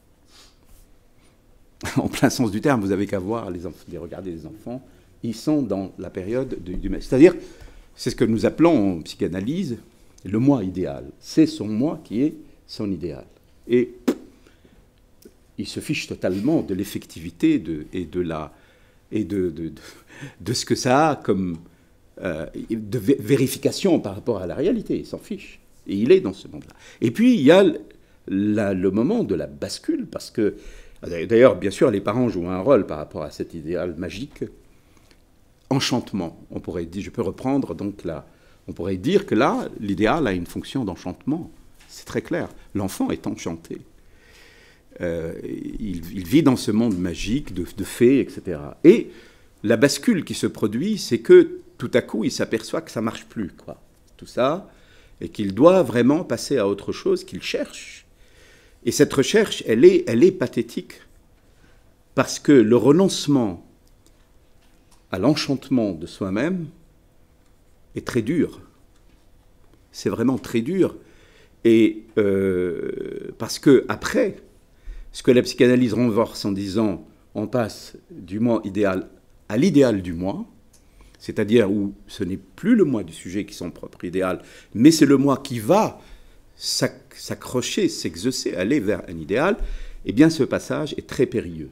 En plein sens du terme, vous n'avez qu'à voir les, les regarder les enfants. Ils sont dans la période du, du magie. C'est-à-dire, c'est ce que nous appelons en psychanalyse le moi idéal. C'est son moi qui est son idéal. Et il se fiche totalement de l'effectivité de, et, de, la, et de, de, de, de ce que ça a comme euh, de vérification par rapport à la réalité. Il s'en fiche. Et il est dans ce monde-là. Et puis, il y a la, le moment de la bascule, parce que, d'ailleurs, bien sûr, les parents jouent un rôle par rapport à cet idéal magique. Enchantement, on pourrait dire, je peux reprendre, donc là, on pourrait dire que là, l'idéal a une fonction d'enchantement. C'est très clair. L'enfant est enchanté. Euh, il, il vit dans ce monde magique de, de fées, et cetera. Et la bascule qui se produit, c'est que, tout à coup, il s'aperçoit que ça ne marche plus, quoi. Tout ça... et qu'il doit vraiment passer à autre chose qu'il cherche. Et cette recherche, elle est, elle est pathétique, parce que le renoncement à l'enchantement de soi-même est très dur. C'est vraiment très dur. Et euh, parce que après, ce que la psychanalyse renverse en disant on passe du moi idéal à l'idéal du moi, c'est-à-dire où ce n'est plus le moi du sujet qui est son propre idéal, mais c'est le moi qui va s'accrocher, s'exaucer, aller vers un idéal, eh bien ce passage est très périlleux.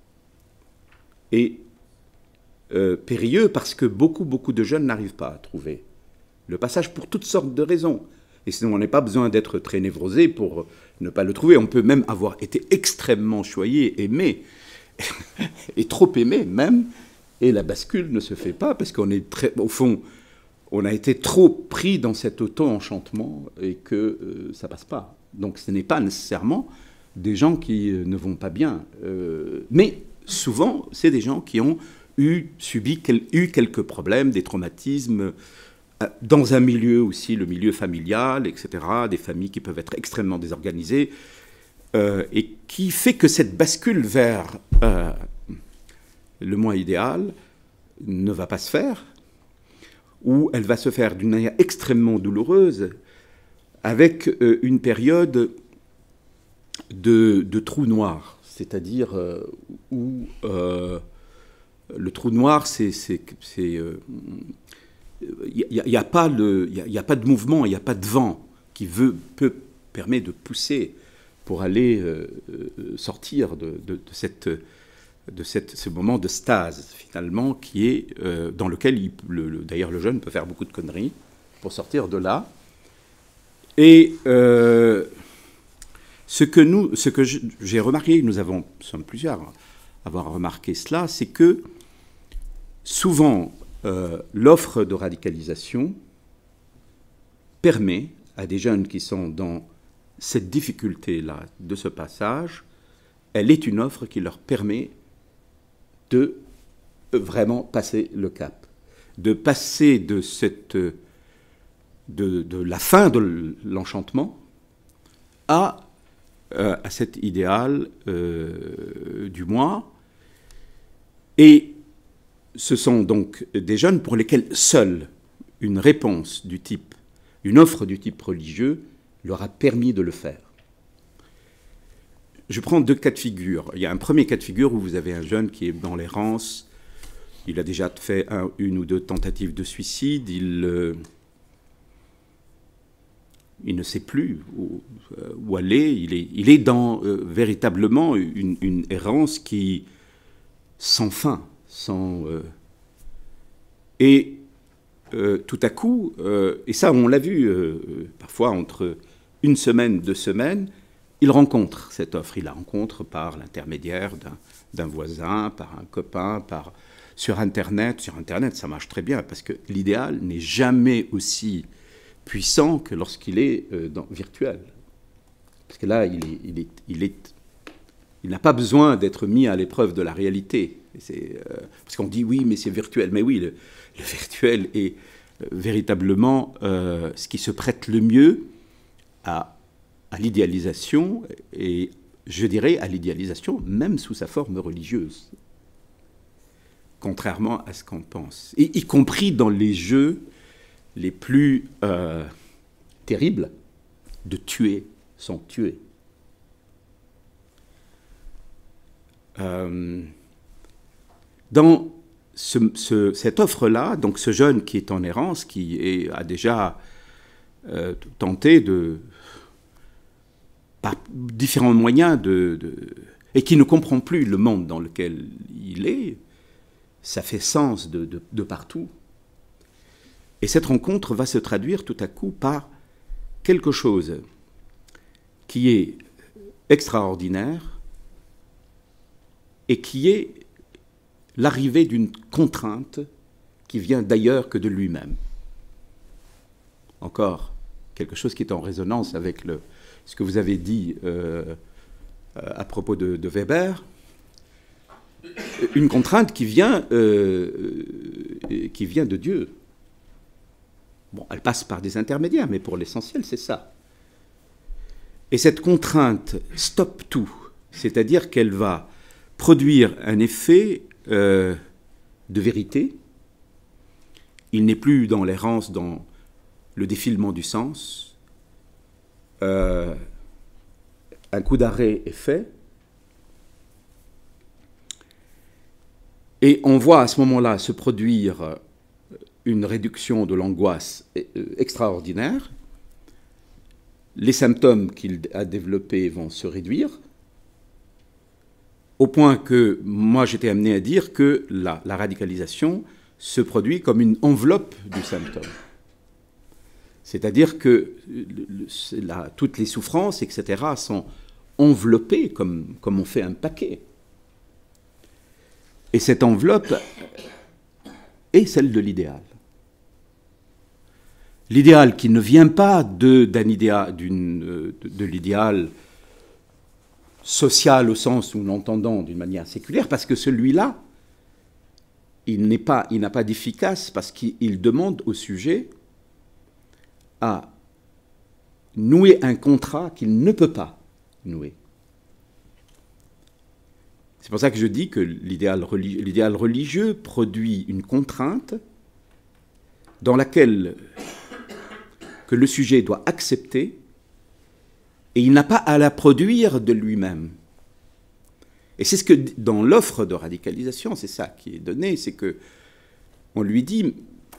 Et euh, périlleux parce que beaucoup, beaucoup de jeunes n'arrivent pas à trouver le passage pour toutes sortes de raisons. Et sinon, on n'a pas besoin d'être très névrosé pour ne pas le trouver. On peut même avoir été extrêmement choyé, aimé, et trop aimé même, et la bascule ne se fait pas parce qu'on est très, au fond, on a été trop pris dans cet auto-enchantement et que euh, ça passe pas. Donc ce n'est pas nécessairement des gens qui euh, ne vont pas bien. Euh, mais souvent, c'est des gens qui ont eu, subi quel, eu quelques problèmes, des traumatismes, euh, dans un milieu aussi, le milieu familial, et cetera, des familles qui peuvent être extrêmement désorganisées, euh, et qui fait que cette bascule vers euh, le moi idéal ne va pas se faire, où elle va se faire d'une manière extrêmement douloureuse, avec euh, une période de, de trou noir, c'est-à-dire euh, où euh, le trou noir, c'est... Il n'y a, a, a, pas a pas de mouvement, il n'y a pas de vent qui veut, peut, permet de pousser pour aller euh, sortir de, de, de cette... de cette, ce moment de stase, finalement, qui est, euh, dans lequel, il, le, le, d'ailleurs, le jeune peut faire beaucoup de conneries pour sortir de là. Et euh, ce que, nous, ce que j'ai remarqué, nous avons, nous sommes plusieurs à avoir remarqué cela, c'est que souvent, euh, l'offre de radicalisation permet à des jeunes qui sont dans cette difficulté-là de ce passage, elle est une offre qui leur permet de vraiment passer le cap, de passer de, cette, de, de la fin de l'enchantement à, euh, à cet idéal euh, du moi. Et ce sont donc des jeunes pour lesquels seule une réponse du type, une offre du type religieux leur a permis de le faire. Je prends deux cas de figure. Il y a un premier cas de figure où vous avez un jeune qui est dans l'errance. Il a déjà fait un, une ou deux tentatives de suicide. Il, euh, il ne sait plus où, euh, où aller. Il est, il est dans euh, véritablement une, une errance qui sans fin. Sans, euh, et euh, tout à coup, euh, et ça on l'a vu euh, parfois entre une semaine, deux semaines, il rencontre cette offre, il la rencontre par l'intermédiaire d'un voisin, par un copain, par, sur Internet. Sur Internet, ça marche très bien, parce que l'idéal n'est jamais aussi puissant que lorsqu'il est euh, dans, virtuel. Parce que là, il est, il est, il est, il n'a pas besoin d'être mis à l'épreuve de la réalité. Euh, parce qu'on dit, oui, mais c'est virtuel. Mais oui, le, le virtuel est euh, véritablement euh, ce qui se prête le mieux à... à l'idéalisation, et je dirais à l'idéalisation même sous sa forme religieuse, contrairement à ce qu'on pense, et y compris dans les jeux les plus euh, terribles de tuer sans tuer. Euh, dans ce, ce, cette offre-là, donc ce jeune qui est en errance, qui est, a déjà euh, tenté de... par différents moyens, de, de, et qui ne comprend plus le monde dans lequel il est, ça fait sens de, de, de partout. Et cette rencontre va se traduire tout à coup par quelque chose qui est extraordinaire et qui est l'arrivée d'une contrainte qui vient d'ailleurs que de lui-même. Encore quelque chose qui est en résonance avec le... ce que vous avez dit euh, à propos de, de Weber, une contrainte qui vient, euh, qui vient de Dieu. Bon, elle passe par des intermédiaires, mais pour l'essentiel, c'est ça. Et cette contrainte stoppe tout, c'est-à-dire qu'elle va produire un effet euh, de vérité. Il n'est plus dans l'errance, dans le défilement du sens. Euh, un coup d'arrêt est fait, et on voit à ce moment-là se produire une réduction de l'angoisse extraordinaire, les symptômes qu'il a développés vont se réduire, au point que moi j'étais amené à dire que la, la radicalisation se produit comme une enveloppe du symptôme. C'est-à-dire que la, toutes les souffrances, et cetera, sont enveloppées comme, comme on fait un paquet. Et cette enveloppe est celle de l'idéal. L'idéal qui ne vient pas de, d'un idéal, d'une, de, de l'idéal social au sens où nous l'entendons d'une manière séculaire, parce que celui-là, il n'est pas, il n'a pas d'efficace, parce qu'il demande au sujet à nouer un contrat qu'il ne peut pas nouer. C'est pour ça que je dis que l'idéal religieux, l'idéal religieux produit une contrainte dans laquelle que le sujet doit accepter, et il n'a pas à la produire de lui-même. Et c'est ce que, dans l'offre de radicalisation, c'est ça qui est donné, c'est que on lui dit,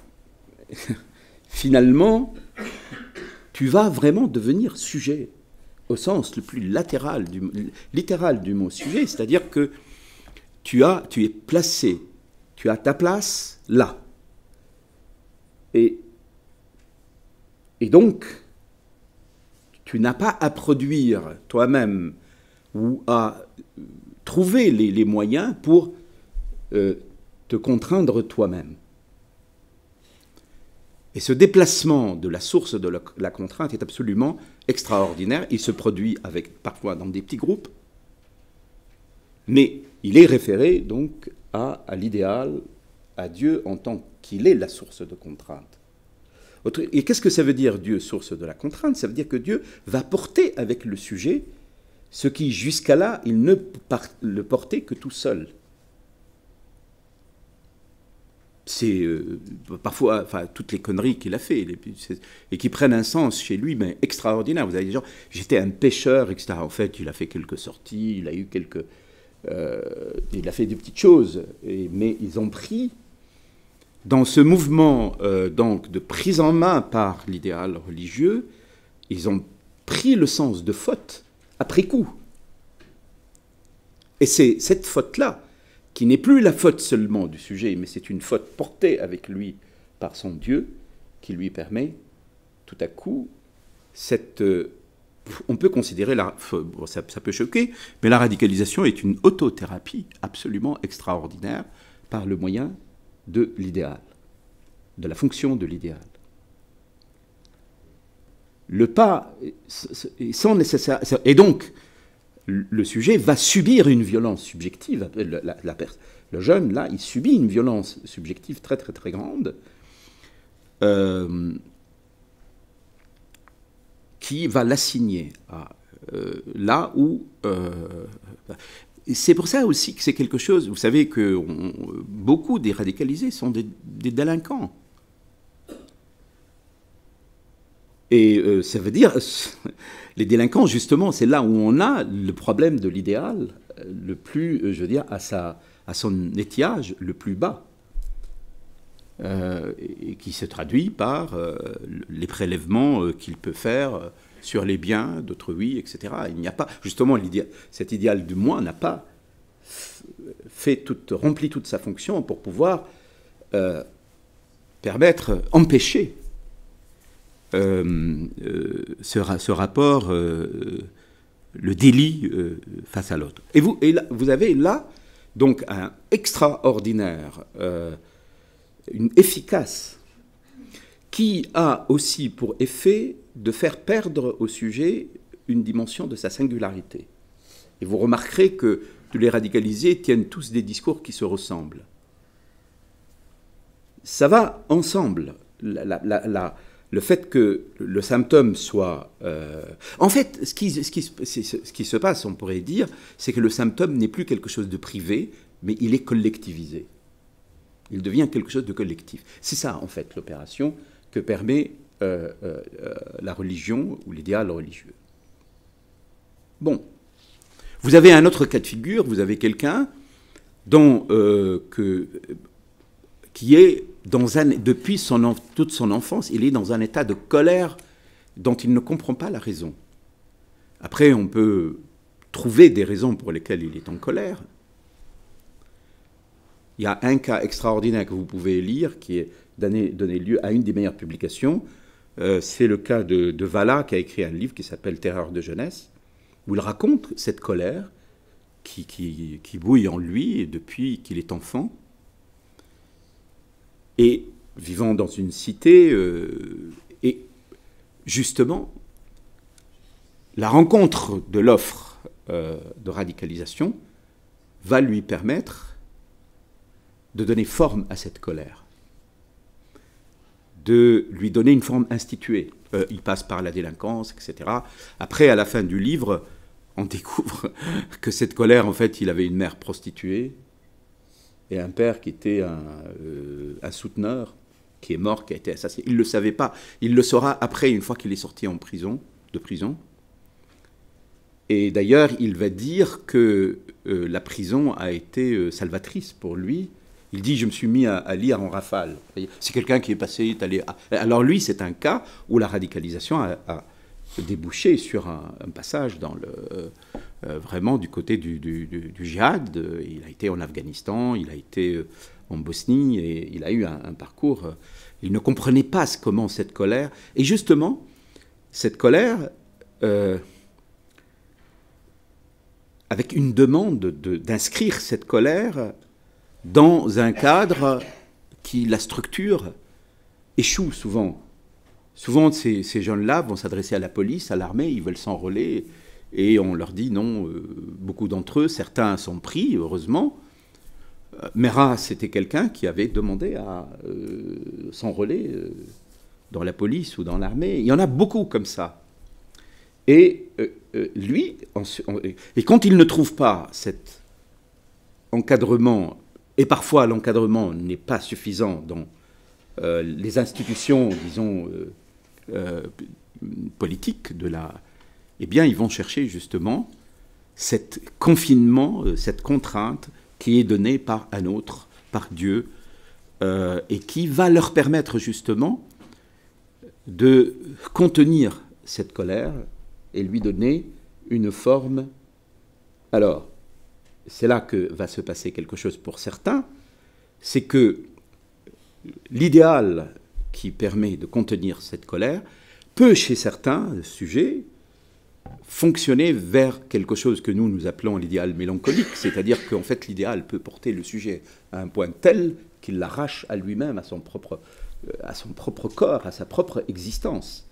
finalement, tu vas vraiment devenir sujet, au sens le plus latéral du, littéral du mot sujet, c'est-à-dire que tu, as, tu es placé, tu as ta place là. Et, et donc, tu n'as pas à produire toi-même ou à trouver les, les moyens pour euh, te contraindre toi-même. Et ce déplacement de la source de la, la contrainte est absolument extraordinaire. Il se produit avec, parfois dans des petits groupes, mais il est référé donc à, à l'idéal, à Dieu en tant qu'il est la source de contrainte. Et qu'est-ce que ça veut dire, Dieu, source de la contrainte? Ça veut dire que Dieu va porter avec le sujet ce qui, jusqu'à là, il ne le portait que tout seul. C'est euh, parfois, enfin, toutes les conneries qu'il a fait, et qui prennent un sens chez lui, mais extraordinaire. Vous avez des gens, j'étais un pêcheur, et cetera. En fait, il a fait quelques sorties, il a eu quelques... Euh, il a fait des petites choses, et, mais ils ont pris... Dans ce mouvement euh, donc, de prise en main par l'idéal religieux, ils ont pris le sens de faute après coup. Et c'est cette faute-là, qui n'est plus la faute seulement du sujet, mais c'est une faute portée avec lui par son Dieu, qui lui permet, tout à coup, cette... Euh, on peut considérer, la, bon, ça, ça peut choquer, mais la radicalisation est une autothérapie absolument extraordinaire par le moyen de l'idéal, de la fonction de l'idéal. Le pas, sans nécessaire, et donc le sujet va subir une violence subjective. La, la, la, le jeune, là, il subit une violence subjective très très très grande, euh, qui va l'assigner à euh, là où... Euh, c'est pour ça aussi que c'est quelque chose... Vous savez que on, beaucoup des radicalisés sont des, des délinquants. Et euh, ça veut dire... Les délinquants, justement, c'est là où on a le problème de l'idéal le plus, je veux dire, à, sa, à son étiage le plus bas. Euh, et qui se traduit par euh, les prélèvements euh, qu'il peut faire... Euh, sur les biens d'autrui, et cetera. Il n'y a pas, justement, cet idéal du moi n'a pas fait toute, rempli toute sa fonction pour pouvoir euh, permettre, empêcher euh, euh, ce, ce rapport, euh, le délit euh, face à l'autre. Et, vous, et là, vous avez là, donc, un extraordinaire, euh, une efficace, qui a aussi pour effet de faire perdre au sujet une dimension de sa singularité. Et vous remarquerez que tous les radicalisés tiennent tous des discours qui se ressemblent. Ça va ensemble. La, la, la, la, le fait que le symptôme soit... Euh... En fait, ce qui, ce, qui, ce qui se passe, on pourrait dire, c'est que le symptôme n'est plus quelque chose de privé, mais il est collectivisé. Il devient quelque chose de collectif. C'est ça, en fait, l'opération que permet euh, euh, la religion ou l'idéal religieux. Bon. Vous avez un autre cas de figure, vous avez quelqu'un dont, euh, que, qui est, dans un, depuis son, toute son enfance, il est dans un état de colère dont il ne comprend pas la raison. Après, on peut trouver des raisons pour lesquelles il est en colère. Il y a un cas extraordinaire que vous pouvez lire qui est donné, donné lieu à une des meilleures publications. Euh, c'est le cas de, de Valla, qui a écrit un livre qui s'appelle « Terreur de jeunesse », où il raconte cette colère qui, qui, qui bouille en lui depuis qu'il est enfant. Et vivant dans une cité, euh, et justement, la rencontre de l'offre euh, de radicalisation va lui permettre de donner forme à cette colère, de lui donner une forme instituée. Euh, il passe par la délinquance, et cetera. Après, à la fin du livre, on découvre que cette colère, en fait, il avait une mère prostituée et un père qui était un, euh, un souteneur, qui est mort, qui a été assassiné. Il ne le savait pas. Il le saura après, une fois qu'il est sorti en prison, de prison. Et d'ailleurs, il va dire que euh, la prison a été euh, salvatrice pour lui. Il dit « je me suis mis à, à lire en rafale ». C'est quelqu'un qui est passé, est allé... À... Alors lui, c'est un cas où la radicalisation a, a débouché sur un, un passage dans le, euh, vraiment du côté du, du, du, du djihad. Il a été en Afghanistan, il a été en Bosnie, et il a eu un, un parcours... Il ne comprenait pas comment cette colère... Et justement, cette colère... Euh, avec une demande de, d'inscrire cette colère dans un cadre qui, la structure, échoue souvent. Souvent, ces, ces jeunes-là vont s'adresser à la police, à l'armée, ils veulent s'enrôler, et on leur dit non. Euh, beaucoup d'entre eux, certains sont pris, heureusement. Euh, Mera, c'était quelqu'un qui avait demandé à euh, s'enrôler euh, dans la police ou dans l'armée. Il y en a beaucoup comme ça. Et euh, euh, lui, en, en, et quand il ne trouve pas cet encadrement, et parfois l'encadrement n'est pas suffisant dans euh, les institutions, disons, euh, euh, politiques de la... Eh bien, ils vont chercher justement cet confinement, euh, cette contrainte qui est donnée par un autre, par Dieu, euh, et qui va leur permettre justement de contenir cette colère et lui donner une forme. Alors, c'est là que va se passer quelque chose pour certains, c'est que l'idéal qui permet de contenir cette colère peut, chez certains sujets, fonctionner vers quelque chose que nous, nous appelons l'idéal mélancolique, c'est-à-dire qu'en fait, l'idéal peut porter le sujet à un point tel qu'il l'arrache à lui-même, à son propre, à son propre corps, à sa propre existence.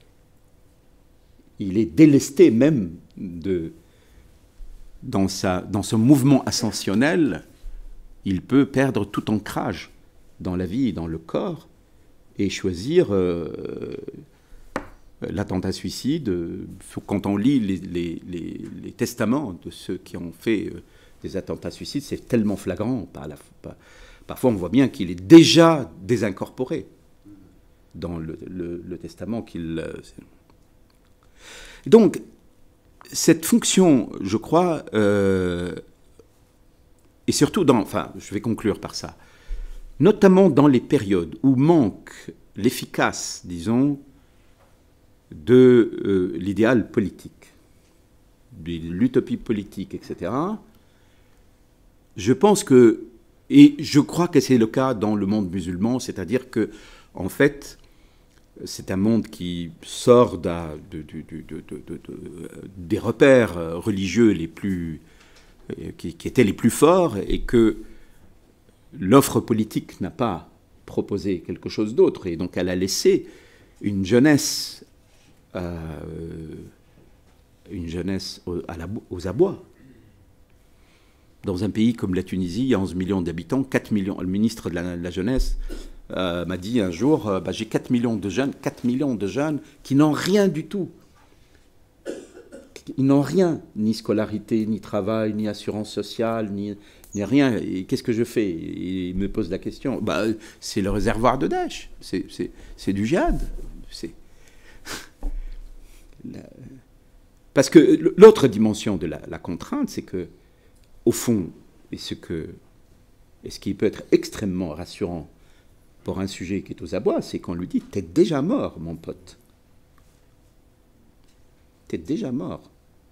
Il est délesté même de, dans, sa, dans son mouvement ascensionnel, il peut perdre tout ancrage dans la vie et dans le corps et choisir euh, l'attentat suicide. Quand on lit les, les, les, les testaments de ceux qui ont fait euh, des attentats suicides, c'est tellement flagrant. Par la, par, parfois, on voit bien qu'il est déjà désincorporé dans le, le, le testament qu'il... Euh, Donc, cette fonction, je crois, euh, et surtout dans... Enfin, je vais conclure par ça. Notamment dans les périodes où manque l'efficace, disons, de euh, l'idéal politique, de l'utopie politique, et cetera, je pense que... Et je crois que c'est le cas dans le monde musulman, c'est-à-dire que, en fait... C'est un monde qui sort de, de, de, de, de, de, des repères religieux les plus, qui, qui étaient les plus forts, et que l'offre politique n'a pas proposé quelque chose d'autre. Et donc elle a laissé une jeunesse, euh, une jeunesse aux, à la, aux abois. Dans un pays comme la Tunisie, il y a onze millions d'habitants, quatre millions. Le ministre de la, de la Jeunesse... Euh, m'a dit un jour, euh, bah, j'ai quatre millions de jeunes, quatre millions de jeunes qui n'ont rien du tout. Ils n'ont rien, ni scolarité, ni travail, ni assurance sociale, ni, ni rien. Et qu'est-ce que je fais? Et il me pose la question. Bah, c'est le réservoir de Daesh, c'est, c'est, c'est du djihad. C'est... Parce que l'autre dimension de la, la contrainte, c'est que, au fond, et ce, que, et ce qui peut être extrêmement rassurant pour un sujet qui est aux abois, c'est qu'on lui dit « t'es déjà mort, mon pote ». était déjà mort.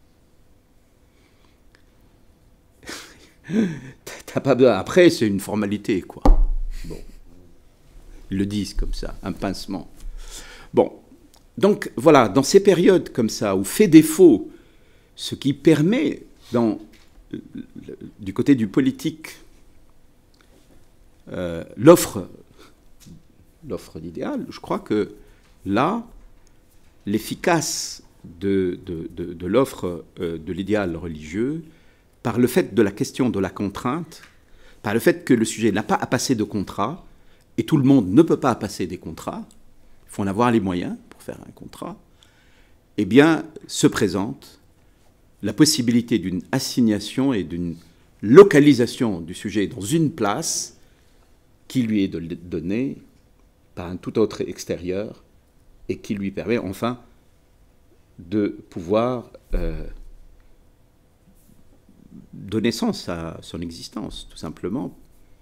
T'as pas besoin. Après, c'est une formalité, quoi. Bon. Ils le disent comme ça, un pincement. Bon. Donc, voilà, dans ces périodes comme ça, où fait défaut ce qui permet, dans, du côté du politique, euh, l'offre, l'offre d'idéal, je crois que là, l'efficace de, de, de, de l'offre euh, de l'idéal religieux, par le fait de la question de la contrainte, par le fait que le sujet n'a pas à passer de contrat, et tout le monde ne peut pas passer des contrats, il faut en avoir les moyens pour faire un contrat, eh bien, se présente la possibilité d'une assignation et d'une localisation du sujet dans une place qui lui est donnée par un tout autre extérieur et qui lui permet enfin de pouvoir euh, donner sens à son existence, tout simplement,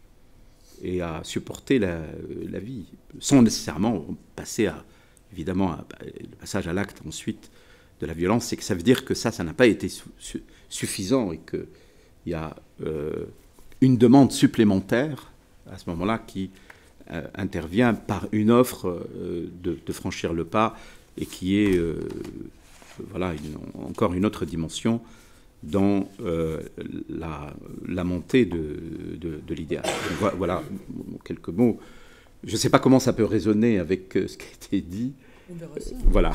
et à supporter la, la vie, sans nécessairement passer à, évidemment, à, le passage à l'acte ensuite de la violence, c'est que ça veut dire que ça, ça n'a pas été su, su, suffisant et qu'il y a euh, une demande supplémentaire à ce moment-là qui euh, intervient par une offre euh, de, de franchir le pas et qui est, euh, voilà, une, encore une autre dimension dans euh, la, la montée de, de, de l'idéal. Donc, voilà, quelques mots. Je ne sais pas comment ça peut résonner avec ce qui a été dit. On verra ça. Voilà.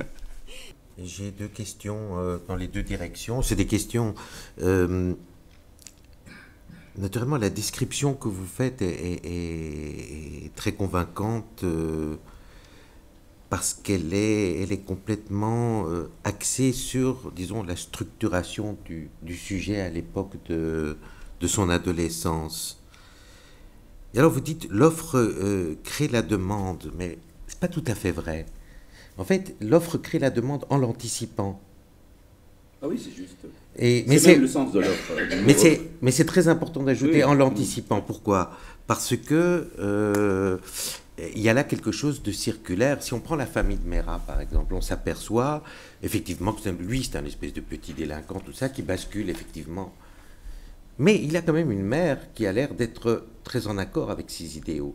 J'ai deux questions euh, dans les deux directions. C'est des questions... Euh, naturellement, la description que vous faites est, est, est très convaincante euh, parce qu'elle est, elle est complètement euh, axée sur, disons, la structuration du, du sujet à l'époque de, de son adolescence. Et alors vous dites, l'offre euh, crée la demande, mais c'est pas tout à fait vrai. En fait, l'offre crée la demande en l'anticipant. Ah oui, c'est juste. Et, mais c'est même le sens de l'offre. Mais c'est, mais c'est très important d'ajouter oui. en l'anticipant. Pourquoi? Parce que euh, il y a là quelque chose de circulaire. Si on prend la famille de Mera, par exemple, on s'aperçoit effectivement que lui, c'est un espèce de petit délinquant, tout ça, qui bascule effectivement. Mais il a quand même une mère qui a l'air d'être très en accord avec ses idéaux.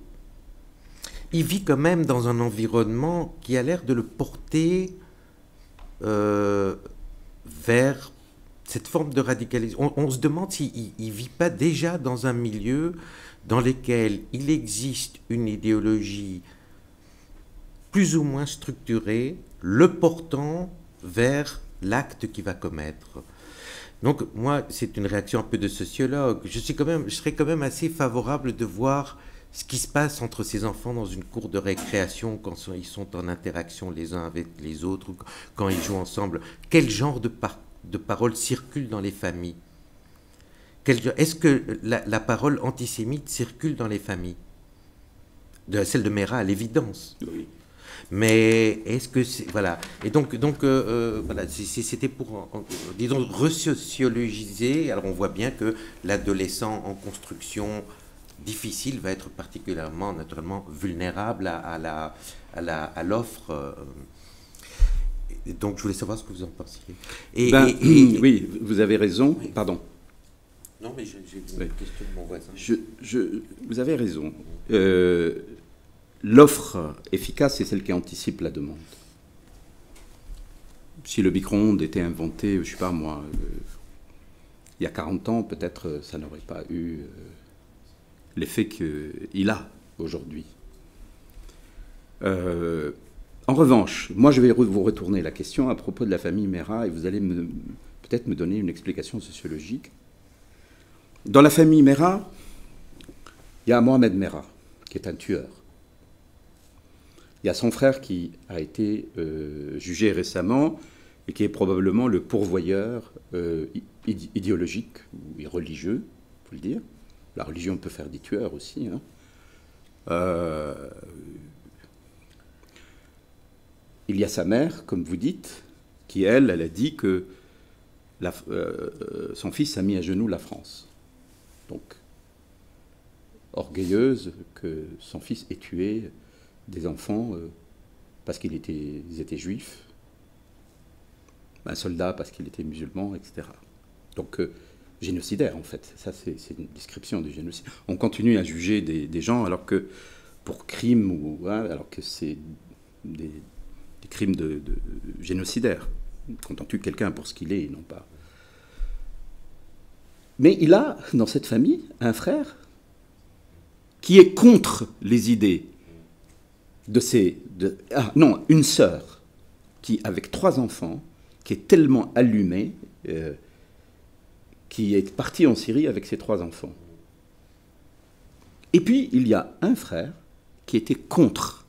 Il vit quand même dans un environnement qui a l'air de le porter euh, vers cette forme de radicalisation. On, on se demande s'il ne vit pas déjà dans un milieu dans lequel il existe une idéologie plus ou moins structurée, le portant vers l'acte qu'il va commettre. Donc moi, c'est une réaction un peu de sociologue. Je, suis quand même, je serais quand même assez favorable de voir ce qui se passe entre ces enfants dans une cour de récréation, quand ils sont en interaction les uns avec les autres, ou quand ils jouent ensemble. Quel genre de, par de paroles circulent dans les familles? Est-ce que la, la parole antisémite circule dans les familles? De celle de Mera, à l'évidence. Oui. Mais est-ce que c'est... Voilà. Et donc, donc euh, euh, voilà, c'était pour, en, en, disons, resociologiser. Alors on voit bien que l'adolescent en construction difficile va être particulièrement, naturellement, vulnérable à, à la, à la, à l'offre. Euh, donc je voulais savoir ce que vous en pensiez. Et, ben, et, et, oui, vous avez raison. Oui. Pardon. Non, mais j'ai une oui. question de mon voisin. Je, je, vous avez raison. Euh, L'offre efficace, c'est celle qui anticipe la demande. Si le micro-ondes était inventé, je ne sais pas moi, euh, il y a quarante ans, peut-être ça n'aurait pas eu euh, l'effet qu'il a aujourd'hui. Euh, en revanche, moi je vais vous retourner la question à propos de la famille Mera et vous allez peut-être me donner une explication sociologique. Dans la famille Mera, il y a Mohamed Mera, qui est un tueur. Il y a son frère qui a été euh, jugé récemment et qui est probablement le pourvoyeur euh, idéologique ou religieux, il faut le dire. La religion peut faire des tueurs aussi. Hein. Euh, il y a sa mère, comme vous dites, qui, elle, elle a dit que la, euh, son fils a mis à genoux la France. Donc, orgueilleuse que son fils ait tué des enfants euh, parce qu'ils étaient, ils étaient juifs. un soldat parce qu'il était musulman, et cetera. Donc, euh, génocidaire, en fait. Ça, c'est une description du génocide. On continue à juger des, des gens alors que, pour crimes, ou, hein, alors que c'est des, des crimes de, de génocidaires, quand on tue quelqu'un pour ce qu'il est, et non pas. Mais il a, dans cette famille, un frère qui est contre les idées de ces... De, ah, non, une sœur qui, avec trois enfants, qui est tellement allumée, euh, qui est partie en Syrie avec ses trois enfants. Et puis, il y a un frère qui était contre.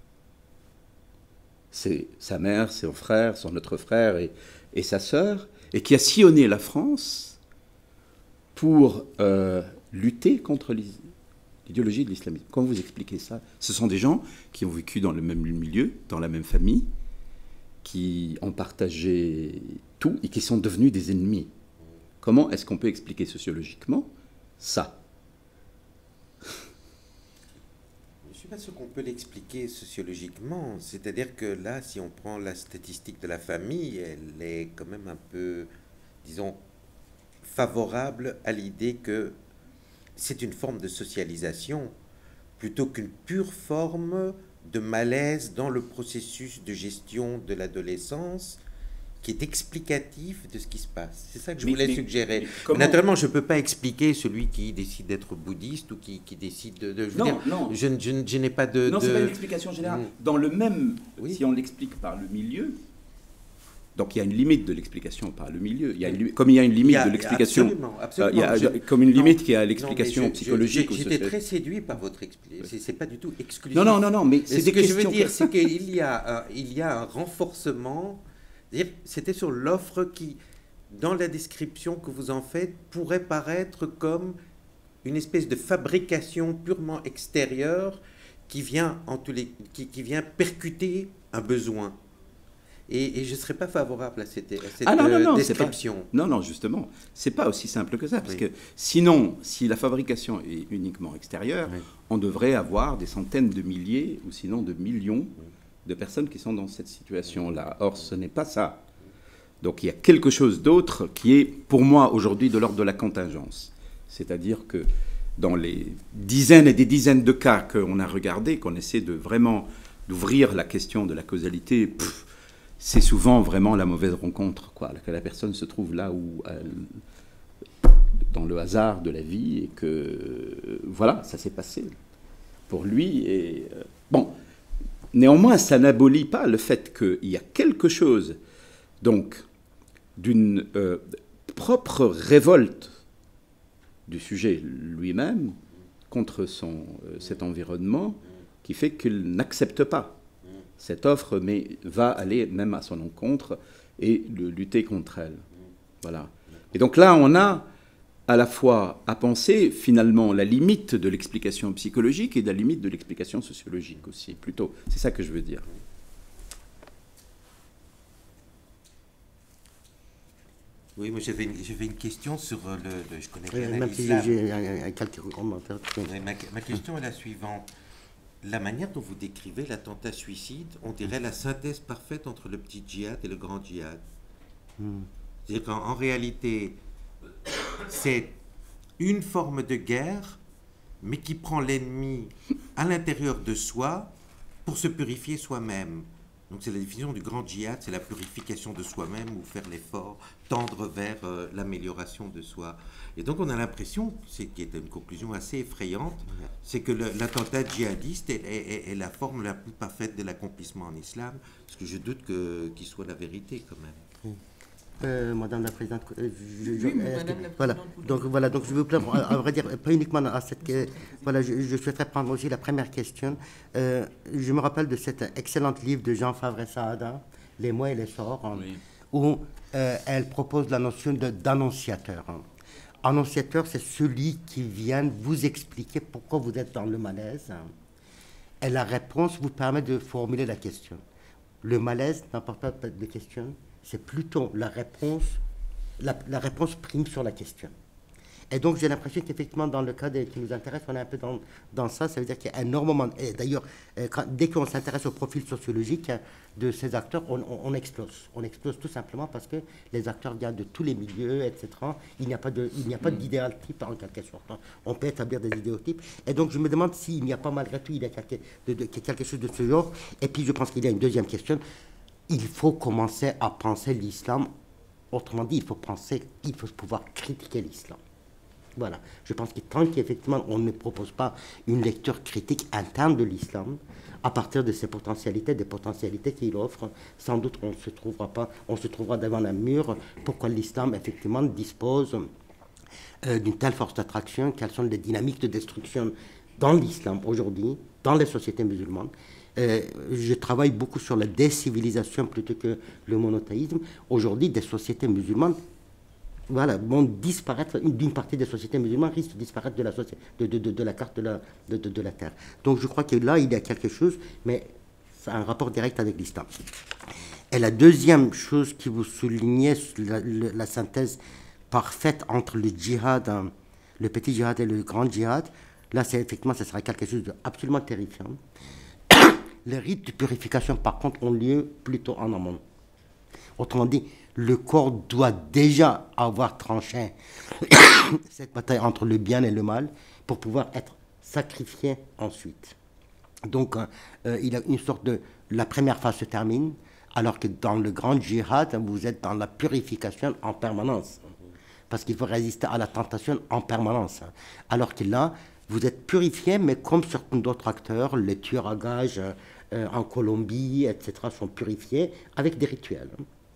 C'est sa mère, son frère, son autre frère et, et sa sœur, et qui a sillonné la France pour euh, lutter contre l'idéologie de l'islamisme. Comment vous expliquez ça? Ce sont des gens qui ont vécu dans le même milieu, dans la même famille, qui ont partagé tout et qui sont devenus des ennemis. Comment est-ce qu'on peut expliquer sociologiquement ça? Je ne sais pas ce qu'on peut l'expliquer sociologiquement. C'est-à-dire que là, si on prend la statistique de la famille, elle est quand même un peu, disons, favorable à l'idée que c'est une forme de socialisation plutôt qu'une pure forme de malaise dans le processus de gestion de l'adolescence qui est explicatif de ce qui se passe. C'est ça que je mais, voulais mais, suggérer. Mais naturellement, je ne peux pas expliquer celui qui décide d'être bouddhiste ou qui, qui décide de... de je non, dire, non. Je, je, je n'ai pas de... Non, de... c'est pas une explication générale. Mm. Dans le même... Oui. Si on l'explique par le milieu... Donc il y a une limite de l'explication par le milieu. Il y a une, comme il y a une limite il y a, de l'explication... Absolument, absolument. Euh, il y a, je, comme une limite non, qui a l'explication psychologique. J'étais très séduit par votre explication. C'est pas du tout exclusif. Non, non, non, non, mais c'est ce que je veux dire, c'est qu'il y a, il y a un renforcement... C'était sur l'offre qui, dans la description que vous en faites, pourrait paraître comme une espèce de fabrication purement extérieure qui vient, en tous les, qui, qui vient percuter un besoin. Et, et je ne serais pas favorable à cette, à cette ah non, non, non, description. Pas, non, non, justement, c'est pas aussi simple que ça. Parce oui. que sinon, si la fabrication est uniquement extérieure, oui. on devrait avoir des centaines de milliers, ou sinon de millions, oui. de personnes qui sont dans cette situation-là. Or, ce n'est pas ça. Donc, il y a quelque chose d'autre qui est, pour moi, aujourd'hui, de l'ordre de la contingence. C'est-à-dire que dans les dizaines et des dizaines de cas qu'on a regardés, qu'on essaie de vraiment d'ouvrir la question de la causalité, pff, c'est souvent vraiment la mauvaise rencontre, quoi, que la personne se trouve là où elle, dans le hasard de la vie, et que, voilà, ça s'est passé pour lui. Et, euh, bon... Néanmoins, ça n'abolit pas le fait qu'il y a quelque chose, donc, d'une euh, propre révolte du sujet lui-même contre son, euh, cet environnement qui fait qu'il n'accepte pas cette offre, mais va aller même à son encontre et le, lutter contre elle. Voilà. Et donc là, on a à la fois à penser finalement la limite de l'explication psychologique et la limite de l'explication sociologique aussi, plutôt. C'est ça que je veux dire. Oui, moi j'avais une, j'avais une question sur le... le je connais bien oui, même si j'ai un quelques commentaires. Ma, ma question est la suivante. La manière dont vous décrivez l'attentat suicide, on dirait la synthèse parfaite entre le petit djihad et le grand djihad. Hmm. C'est-à-dire qu'en en réalité... c'est une forme de guerre, mais qui prend l'ennemi à l'intérieur de soi pour se purifier soi-même. Donc c'est la définition du grand djihad, c'est la purification de soi-même ou faire l'effort, tendre vers euh, l'amélioration de soi. Et donc on a l'impression, c'est qui est une conclusion assez effrayante, c'est que l'attentat djihadiste est, est, est la forme la plus parfaite de l'accomplissement en islam, parce que je doute que, qu'il soit la vérité quand même. Euh, Madame la Présidente, je, je, oui, Madame la Présidente, voilà. Donc voilà, donc je veux plaire, à, à vrai dire, pas uniquement à cette, voilà, je, je souhaiterais prendre aussi la première question. Euh, je me rappelle de cet excellent livre de Jean Favre Saada, Les mots et les sorts, hein, oui. où euh, elle propose la notion de d'annonciateur. Hein. Annonciateur, c'est celui qui vient vous expliquer pourquoi vous êtes dans le malaise. Hein. Et la réponse vous permet de formuler la question. Le malaise n'apporte pas de question. C'est plutôt la réponse, la, la réponse prime sur la question. Et donc j'ai l'impression qu'effectivement dans le cas de, qui nous intéresse, on est un peu dans, dans ça, ça veut dire qu'il y a énormément, et d'ailleurs euh, quand- dès qu'on s'intéresse au profil sociologique hein, de ces acteurs, on, on- on explose. On explose tout simplement parce que les acteurs viennent de tous les milieux, et cetera. Il n'y a pas de, il n'y a pas d'idéal type en quelque sorte. hein. On peut établir des idéotypes. Et donc je me demande s'il n'y a pas malgré tout il y a quelque, de, de- quelque chose de ce genre. Et puis je pense qu'il y a une deuxième question. Il faut commencer à penser l'islam. Autrement dit, il faut penser, il faut pouvoir critiquer l'islam. Voilà. Je pense que tant qu'effectivement on ne propose pas une lecture critique interne de l'islam, à partir de ses potentialités, des potentialités qu'il offre, sans doute on se trouvera pas, on se trouvera devant un mur. Pourquoi l'islam effectivement dispose euh, d'une telle force d'attraction? Quelles sont les dynamiques de destruction dans l'islam aujourd'hui, dans les sociétés musulmanes? Euh, je travaille beaucoup sur la décivilisation plutôt que le monothéisme. Aujourd'hui, des sociétés musulmanes voilà, vont disparaître, d'une partie des sociétés musulmanes risque de disparaître de la, de, de, de, de la carte de la, de, de, de la Terre. Donc je crois que là, il y a quelque chose, mais ça a un rapport direct avec l'islam. Et la deuxième chose qui vous soulignait, la, la, la synthèse parfaite entre le djihad, hein, le petit djihad et le grand djihad, là, c'est effectivement, ça sera quelque chose d'absolument terrifiant. Les rites de purification, par contre, ont lieu plutôt en amont. Autrement dit, le corps doit déjà avoir tranché cette bataille entre le bien et le mal pour pouvoir être sacrifié ensuite. Donc, euh, il y a une sorte de... La première phase se termine, alors que dans le grand djihad, vous êtes dans la purification en permanence. Parce qu'il faut résister à la tentation en permanence. Alors que là, vous êtes purifié, mais comme certains d'autres acteurs, les tueurs à gages euh, en Colombie, et cetera, sont purifiés avec des rituels.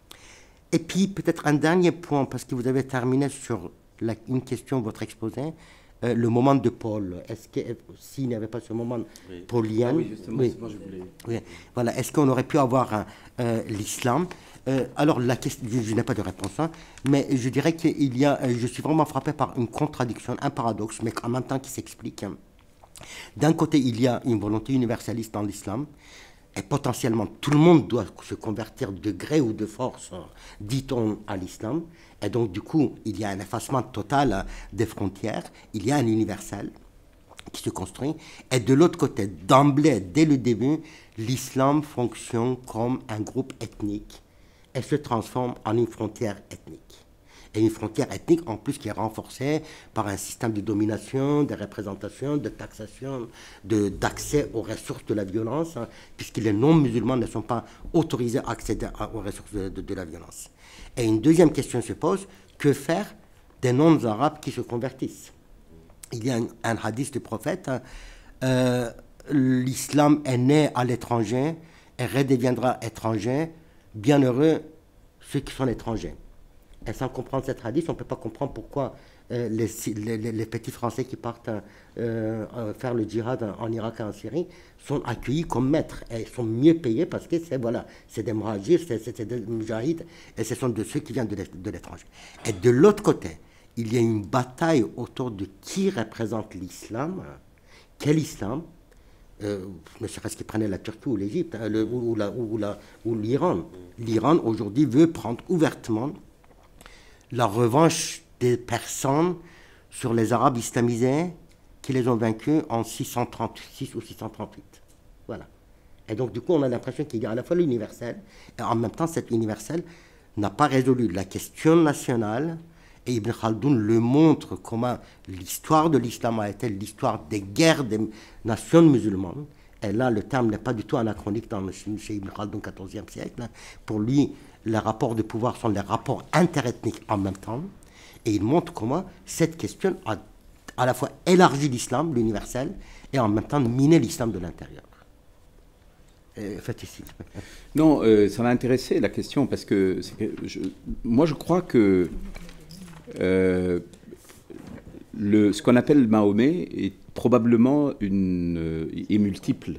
Et puis, peut-être un dernier point, parce que vous avez terminé sur la, une question, votre exposé, euh, le moment de Paul. Est-ce que s'il n'y avait pas ce moment oui. paulien, ah oui, justement, oui, moi je voulais... oui, voilà, est-ce qu'on aurait pu avoir euh, l'islam? euh, Alors, la question, je, je n'ai pas de réponse, hein, mais je dirais qu'il y a, euh, je suis vraiment frappé par une contradiction, un paradoxe, mais en même temps qui s'explique. Hein. D'un côté, il y a une volonté universaliste dans l'islam, et potentiellement tout le monde doit se convertir de gré ou de force, dit-on, à l'islam. Et donc, du coup, il y a un effacement total des frontières, il y a un universel qui se construit. Et de l'autre côté, d'emblée, dès le début, l'islam fonctionne comme un groupe ethnique et se transforme en une frontière ethnique. Et une frontière ethnique, en plus, qui est renforcée par un système de domination, de représentation, de taxation, de, d'accès aux ressources de la violence, hein, puisque les non-musulmans ne sont pas autorisés à accéder à, aux ressources de, de, de la violence. Et une deuxième question se pose, que faire des non-arabes qui se convertissent? Il y a un, un hadith du prophète, hein, euh, l'islam est né à l'étranger et redeviendra étranger, bienheureux ceux qui sont étrangers. Et sans comprendre cette hadith, on ne peut pas comprendre pourquoi euh, les, les, les petits Français qui partent euh, faire le djihad en, en Irak et en Syrie sont accueillis comme maîtres et sont mieux payés parce que c'est voilà, c'est des muhajirs, c'est des mujahids et ce sont de ceux qui viennent de l'étranger. Et de l'autre côté, il y a une bataille autour de qui représente l'islam, quel islam, euh, ne serait-ce qu'ils prenaient la Turquie ou l'Égypte hein, le, ou, ou, ou l'Iran. L'Iran aujourd'hui veut prendre ouvertement la revanche des personnes sur les Arabes islamisés qui les ont vaincus en six cent trente-six ou six cent trente-huit. Voilà. Et donc, du coup, on a l'impression qu'il y a à la fois l'universel, et en même temps, cet universel n'a pas résolu la question nationale, et Ibn Khaldoun le montre comment l'histoire de l'islam a été l'histoire des guerres des nations musulmanes. Et là, le terme n'est pas du tout anachronique dans le, chez Ibn Khaldoun, quatorzième siècle. Pour lui, les rapports de pouvoir sont les rapports interethniques en même temps. Et il montre comment cette question a à la fois élargi l'islam, l'universel, et en même temps miné l'islam de l'intérieur. Faites ici. Non, euh, ça m'a intéressé la question, parce que, que je, moi je crois que euh, le, ce qu'on appelle Mahomet est probablement une, euh, est multiple.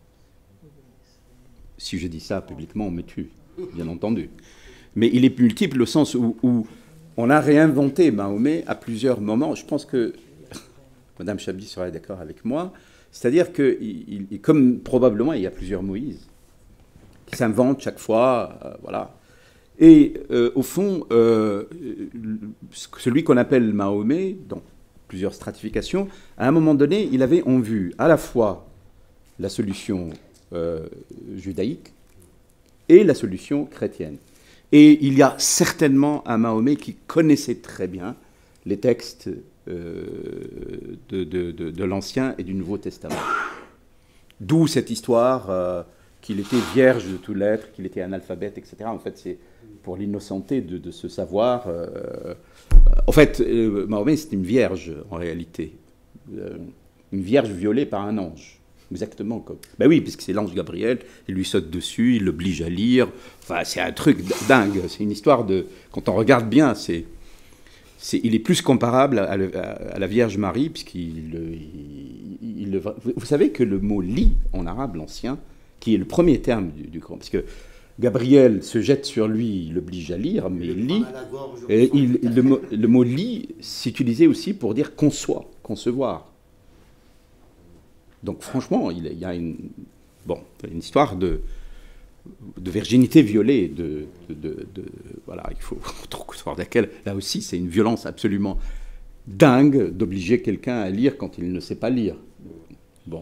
Si je dis ça publiquement, on me tue, bien entendu. Mais il est multiple au sens où, où on a réinventé Mahomet à plusieurs moments. Je pense que Madame Chabi serait d'accord avec moi. C'est-à-dire que, il, il, comme probablement il y a plusieurs Moïse, qui s'inventent chaque fois, euh, voilà. Et euh, au fond, euh, celui qu'on appelle Mahomet, dans plusieurs stratifications, à un moment donné, il avait en vue à la fois la solution euh, judaïque et la solution chrétienne. Et il y a certainement un Mahomet qui connaissait très bien les textes euh, de, de, de, de l'Ancien et du Nouveau Testament. D'où cette histoire euh, qu'il était vierge de tout l'être, qu'il était analphabète, et cetera. En fait, c'est pour l'innocenté de, de ce savoir. Euh, en fait, euh, Mahomet, c'est une vierge, en réalité. Euh, une vierge violée par un ange. Exactement comme... Ben oui, puisque c'est l'ange Gabriel, il lui saute dessus, il l'oblige à lire. Enfin, c'est un truc dingue. C'est une histoire de... Quand on regarde bien, c'est... c'est il est plus comparable à, le, à, à la Vierge Marie, puisqu'il... Il, il, vous savez que le mot « lit » en arabe, l'ancien, qui est le premier terme du, du Coran, parce que Gabriel se jette sur lui, il l'oblige à lire, mais il lit. Et il, le, mot, le mot « lit » s'utilisait aussi pour dire « conçoit », « concevoir ». Donc franchement, il y a une, bon, une histoire de, de virginité violée, de, de, de, de voilà, il faut savoir laquelle, là aussi, c'est une violence absolument dingue d'obliger quelqu'un à lire quand il ne sait pas lire. Bon,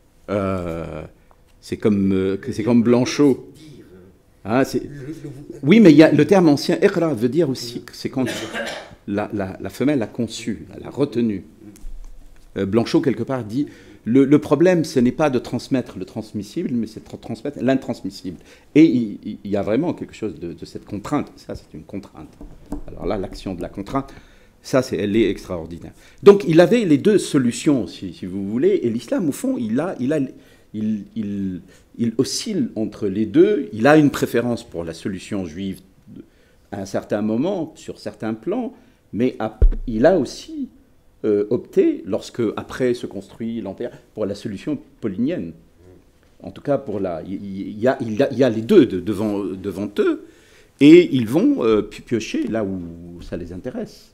euh, c'est comme, euh, c'est comme Blanchot. Hein, oui, mais il y a, le terme ancien, iqra, veut dire aussi que c'est quand la, la, la femelle a conçu, elle a retenu. Euh, Blanchot, quelque part, dit... Le, le problème, ce n'est pas de transmettre le transmissible, mais c'est de transmettre l'intransmissible. Et il, il y a vraiment quelque chose de, de cette contrainte. Ça, c'est une contrainte. Alors là, l'action de la contrainte, ça, c'est, elle est extraordinaire. Donc, il avait les deux solutions, si, si vous voulez. Et l'islam, au fond, il, a, il, a, il, il, il oscille entre les deux. Il a une préférence pour la solution juive à un certain moment, sur certains plans. Mais à, il a aussi... Euh, opté, lorsque après se construit l'Empire, pour la solution paulinienne. En tout cas, pour la, il, il, y a, il, y a, il y a les deux de, devant, devant eux, et ils vont euh, piocher là où ça les intéresse.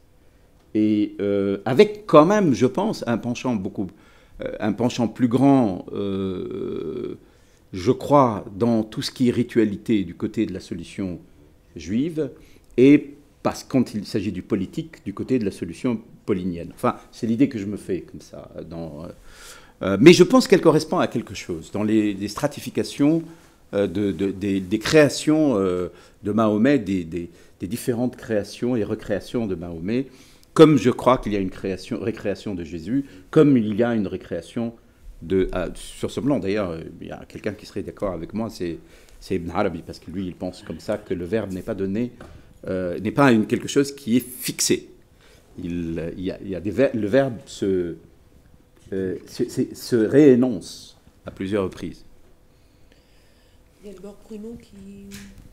Et euh, avec quand même, je pense, un penchant beaucoup, euh, un penchant plus grand, euh, je crois, dans tout ce qui est ritualité du côté de la solution juive, et parce que quand il s'agit du politique, du côté de la solution paulinienne. Enfin, c'est l'idée que je me fais comme ça. Dans, euh, mais je pense qu'elle correspond à quelque chose. Dans les, les stratifications euh, de, de, des, des créations euh, de Mahomet, des, des, des différentes créations et recréations de Mahomet, comme je crois qu'il y a une création, récréation de Jésus, comme il y a une récréation de... Ah, sur ce plan, d'ailleurs, il y a quelqu'un qui serait d'accord avec moi, c'est, c'est Ibn Arabi, parce que lui, il pense comme ça que le verbe n'est pas donné, euh, n'est pas une, quelque chose qui est fixé. Il, il, y a, il y a des ver le verbe se, euh, se, se, se réénonce à plusieurs reprises. Il y a d'abord Pruno qui...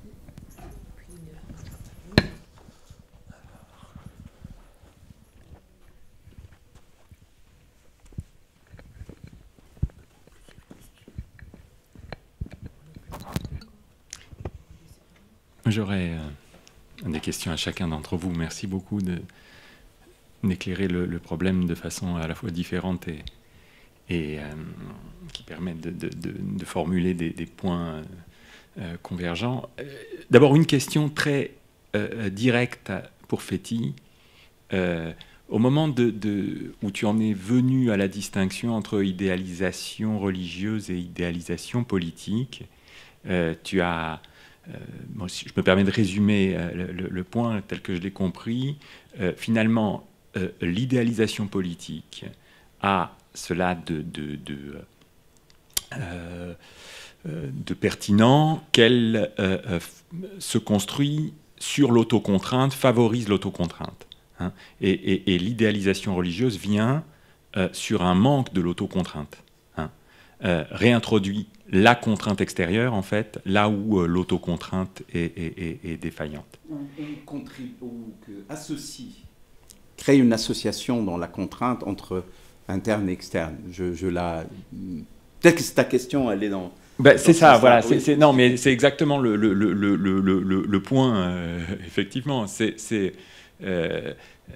J'aurais euh, des questions à chacun d'entre vous. Merci beaucoup de... d'éclairer le, le problème de façon à la fois différente et, et euh, qui permet de, de, de, de formuler des, des points euh, convergents. Euh, D'abord, une question très euh, directe pour Fethi. Euh, au moment de, de, où tu en es venu à la distinction entre idéalisation religieuse et idéalisation politique, euh, tu as... Euh, moi, si je me permets de résumer euh, le, le point tel que je l'ai compris. Euh, finalement, Euh, l'idéalisation politique a cela de, de, de, euh, de pertinent qu'elle euh, se construit sur l'autocontrainte, favorise l'autocontrainte. Hein, et et, et l'idéalisation religieuse vient euh, sur un manque de l'autocontrainte. Hein, euh, réintroduit la contrainte extérieure, en fait, là où euh, l'autocontrainte est, est, est, est défaillante. On, on contribue, on associe... créer une association dans la contrainte entre interne et externe. Je, je la... Peut-être que c'est ta question, elle est dans... Ben, c'est ça, voilà. Oui. C'est, non, mais c'est exactement le, le, le, le, le, le point, euh, effectivement. C'est, c'est, euh, euh,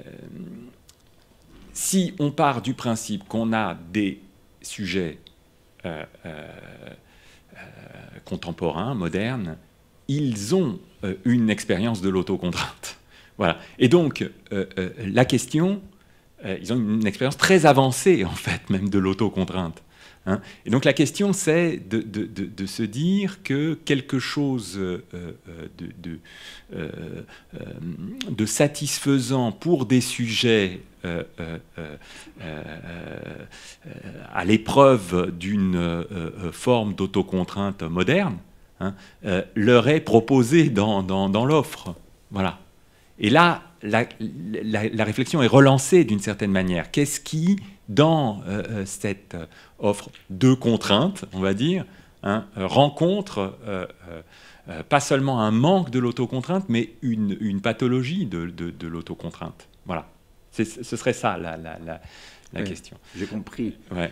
si on part du principe qu'on a des sujets euh, euh, euh, contemporains, modernes, ils ont euh, une expérience de l'autocontrainte. Voilà. Et donc, euh, euh, la question, euh, ils ont une expérience très avancée, en fait, même de l'autocontrainte. Hein. Et donc, la question, c'est de, de, de, de se dire que quelque chose euh, de, de, euh, euh, de satisfaisant pour des sujets euh, euh, euh, euh, à l'épreuve d'une euh, forme d'autocontrainte moderne, hein, euh, leur est proposé dans, dans, dans l'offre. Voilà. Et là, la, la, la réflexion est relancée d'une certaine manière. Qu'est-ce qui, dans euh, cette offre de contraintes, on va dire, hein, rencontre euh, euh, pas seulement un manque de l'autocontrainte, mais une, une pathologie de, de, de l'autocontrainte. Voilà. C'est, ce serait ça la, la, la, la oui, question. J'ai compris. Ouais.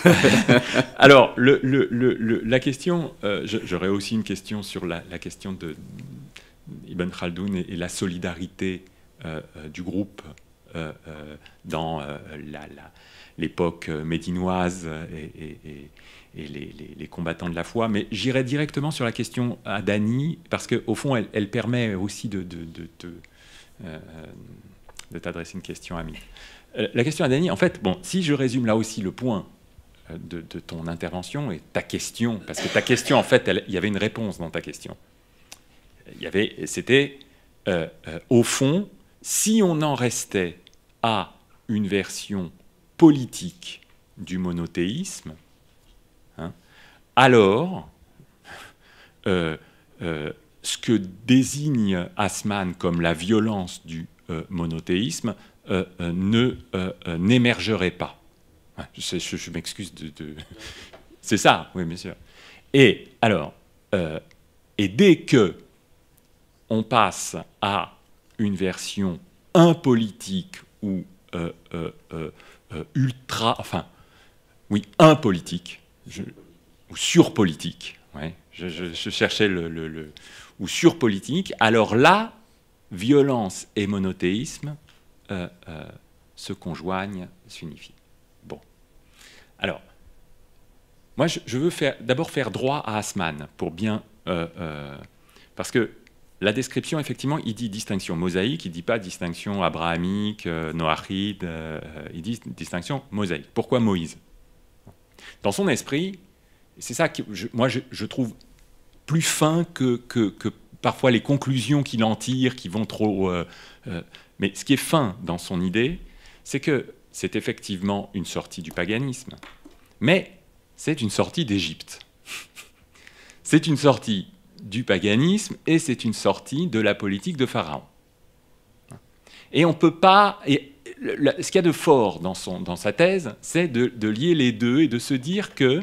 Alors, le, le, le, la question, euh, j'aurais aussi une question sur la, la question de Ibn Khaldoun et, et la solidarité euh, euh, du groupe euh, euh, dans euh, la, la, l'époque médinoise et, et, et, et les, les, les combattants de la foi. Mais j'irai directement sur la question à Dany, parce qu'au fond, elle, elle permet aussi de, de, de, de, euh, de t'adresser une question, Ami. Euh, la question à Dany, en fait, bon, si je résume là aussi le point de, de ton intervention et ta question, parce que ta question, en fait, elle, il y avait une réponse dans ta question. Il y avait, c'était, euh, euh, au fond, si on en restait à une version politique du monothéisme, hein, alors euh, euh, ce que désigne Haussmann comme la violence du euh, monothéisme euh, euh, ne euh, euh, n'émergerait pas. Je, je, je m'excuse de, de... C'est ça, oui, bien sûr. Et alors, euh, et dès que on passe à une version impolitique ou euh, euh, euh, ultra, enfin, oui, impolitique, je, ou surpolitique, ouais, je, je, je cherchais le, le, le, ou surpolitique, alors là, violence et monothéisme euh, euh, se conjoignent, s'unifient. Bon. Alors, moi, je, je veux faire, d'abord faire droit à Haussmann, pour bien... Euh, euh, parce que la description, effectivement, il dit distinction mosaïque, il ne dit pas distinction abrahamique, euh, noachide, euh, il dit distinction mosaïque. Pourquoi Moïse? Dans son esprit, c'est ça que je, moi je, je trouve plus fin que, que, que parfois les conclusions qu'il en tire, qui vont trop... Euh, euh, mais ce qui est fin dans son idée, c'est que c'est effectivement une sortie du paganisme, mais c'est une sortie d'Égypte. C'est une sortie du paganisme et c'est une sortie de la politique de Pharaon. Et on ne peut pas... Et le, ce qu'il y a de fort dans, son, dans sa thèse, c'est de, de lier les deux et de se dire que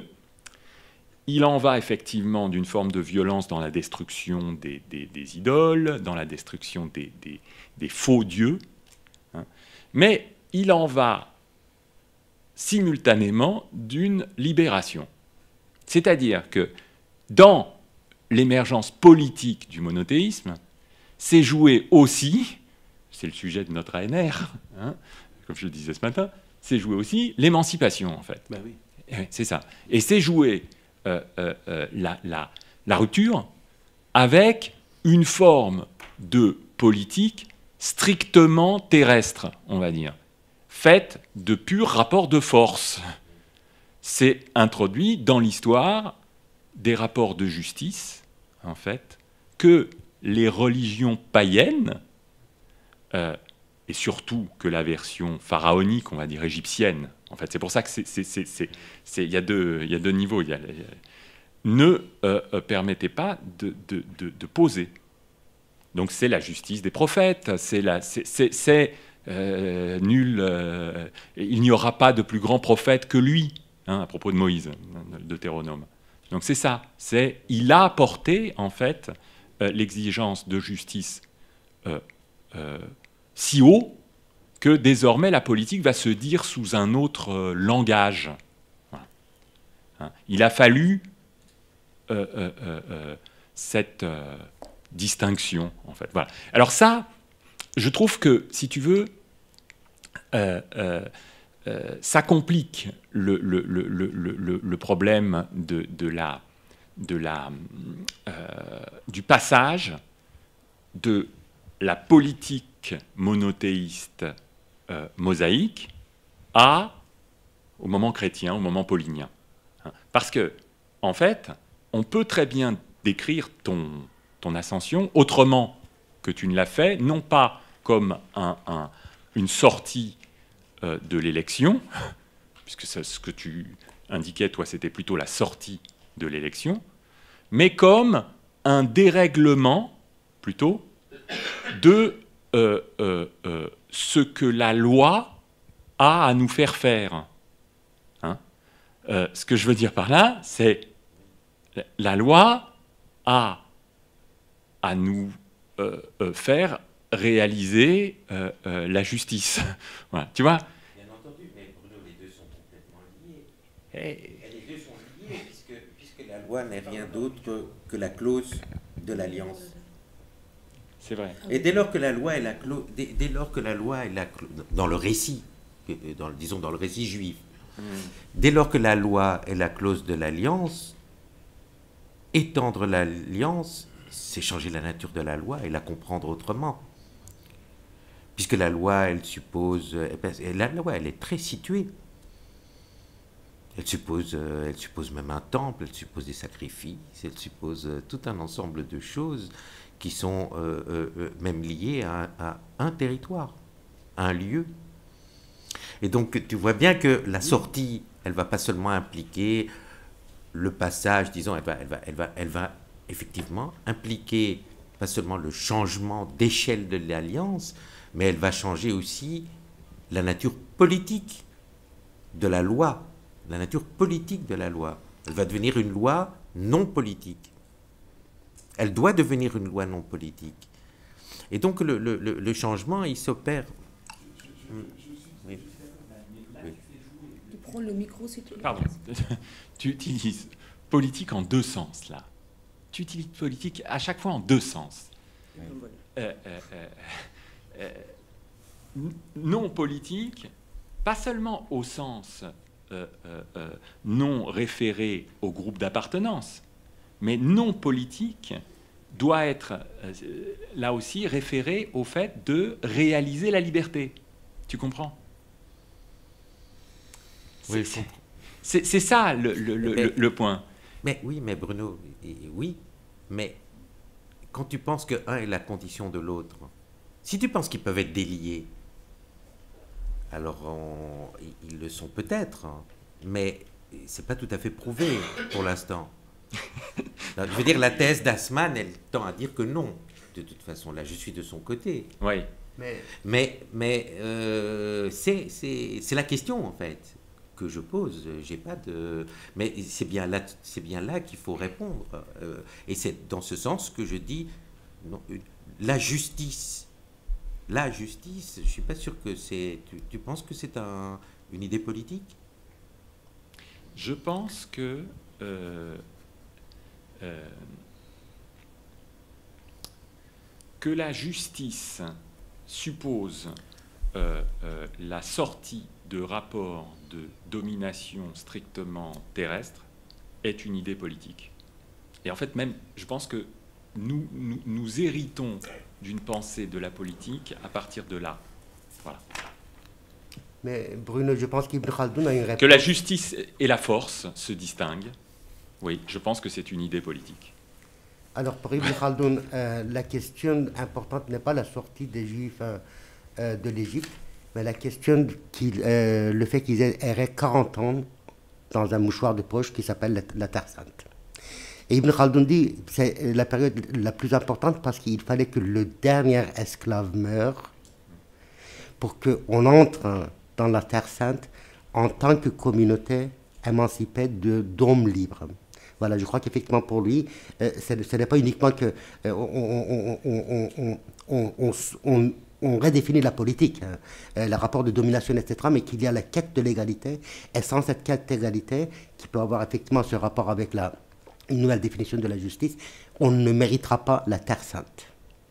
il en va effectivement d'une forme de violence dans la destruction des, des, des idoles, dans la destruction des, des, des faux dieux, hein, mais il en va simultanément d'une libération. C'est-à-dire que dans l'émergence politique du monothéisme, c'est joué aussi, c'est le sujet de notre A N R, hein, comme je le disais ce matin, c'est joué aussi l'émancipation, en fait. Ben oui. C'est ça. Et c'est joué euh, euh, euh, la, la, la rupture avec une forme de politique strictement terrestre, on va dire, faite de purs rapports de force. C'est introduit dans l'histoire des rapports de justice, en fait, que les religions païennes, euh, et surtout que la version pharaonique, on va dire égyptienne, en fait, c'est pour ça que c'est, c'est, c'est, c'est, c'est, y a deux, y a deux niveaux, y a, y a, ne euh, permettaient pas de, de, de, de poser. Donc c'est la justice des prophètes, c'est, la, c'est, c'est, c'est euh, nul, euh, il n'y aura pas de plus grand prophète que lui, hein, à propos de Moïse, de Deutéronome. Donc c'est ça, c'est, il a apporté en fait euh, l'exigence de justice euh, euh, si haut que désormais la politique va se dire sous un autre euh, langage. Voilà. Hein, il a fallu euh, euh, euh, cette euh, distinction en fait. Voilà. Alors ça, je trouve que si tu veux, euh, euh, Euh, ça complique le, le, le, le, le, le problème de, de, la, de la, euh, du passage de la politique monothéiste euh, mosaïque à, au moment chrétien, au moment paulinien. Parce que, en fait, on peut très bien décrire ton, ton ascension autrement que tu ne l'as fait, non pas comme un, un, une sortie euh, de l'élection, puisque ça, ce que tu indiquais, toi, c'était plutôt la sortie de l'élection, mais comme un dérèglement, plutôt, de euh, euh, euh, ce que la loi a à nous faire faire. Hein euh, ce que je veux dire par là, c'est la loi a à nous euh, euh, faire réaliser euh, euh, la justice. Voilà, tu vois ? Bien entendu, mais Bruno, les deux sont complètement liés. Et... Et les deux sont liés puisque, puisque la loi n'est rien d'autre que la clause de l'alliance. C'est vrai. Et dès lors que la loi est la clause, dès, dès lors que la loi est la clause, dans le récit, dans, disons dans le récit juif, mmh. dès lors que la loi est la clause de l'alliance, étendre l'alliance, c'est changer la nature de la loi et la comprendre autrement. Puisque la loi, elle suppose, la loi, elle est très située. Elle suppose, elle suppose même un temple, elle suppose des sacrifices, elle suppose tout un ensemble de choses qui sont euh, euh, même liées à, à un territoire, à un lieu. Et donc, tu vois bien que la sortie, elle ne va pas seulement impliquer le passage, disons, elle va, elle va, elle va, elle va effectivement impliquer pas seulement le changement d'échelle de l'alliance, mais elle va changer aussi la nature politique de la loi, la nature politique de la loi. Elle va devenir une loi non politique. Elle doit devenir une loi non politique. Et donc le, le, le changement, il s'opère. Oui. Tu prends le micro, s'il te plaît. Pardon. Tu utilises politique en deux sens, là. Tu utilises politique à chaque fois en deux sens. Oui. Euh, euh, euh, euh, non politique, pas seulement au sens euh, euh, euh, non référé au groupe d'appartenance, mais non politique doit être euh, là aussi référé au fait de réaliser la liberté. Tu comprends ? Oui, je comprends. C'est ça le, le, le, mais, le point. Mais oui, mais Bruno, oui, mais quand tu penses que un est la condition de l'autre, si tu penses qu'ils peuvent être déliés, alors on, ils le sont peut-être, mais c'est pas tout à fait prouvé pour l'instant. Je veux dire, la thèse d'Assmann, elle tend à dire que non. De toute façon, là, je suis de son côté. Oui. Mais, mais, mais euh, c'est la question, en fait, que je pose. J'ai pas de... Mais c'est bien là, c'est bien là qu'il faut répondre. Euh, et c'est dans ce sens que je dis, non, la justice. La justice, je suis pas sûr que c'est... Tu, tu penses que c'est un, une idée politique? Je pense que... Euh, euh, que la justice suppose euh, euh, la sortie de rapports de domination strictement terrestre est une idée politique. Et en fait, même, je pense que nous, nous, nous héritons d'une pensée de la politique à partir de là. Voilà. Mais Bruno, je pense qu'Ibn Khaldoun a une réponse. Que la justice et la force se distinguent, oui, je pense que c'est une idée politique. Alors, pour Ibn Khaldoun, euh, la question importante n'est pas la sortie des Juifs euh, euh, de l'Égypte, mais la question, qu euh, le fait qu'ils aient erré quarante ans dans un mouchoir de poche qui s'appelle la, la Terre Sainte. Et Ibn Khaldoun dit que c'est la période la plus importante parce qu'il fallait que le dernier esclave meure pour qu'on entre dans la Terre Sainte en tant que communauté émancipée de d'hommes libres. Voilà, je crois qu'effectivement pour lui, euh, ce n'est pas uniquement que euh, on, on, on, on, on, on, on redéfinit la politique, hein, euh, le rapport de domination, et cetera, mais qu'il y a la quête de l'égalité, et sans cette quête d'égalité, qui peut avoir effectivement ce rapport avec la, une nouvelle définition de la justice, on ne méritera pas la Terre Sainte.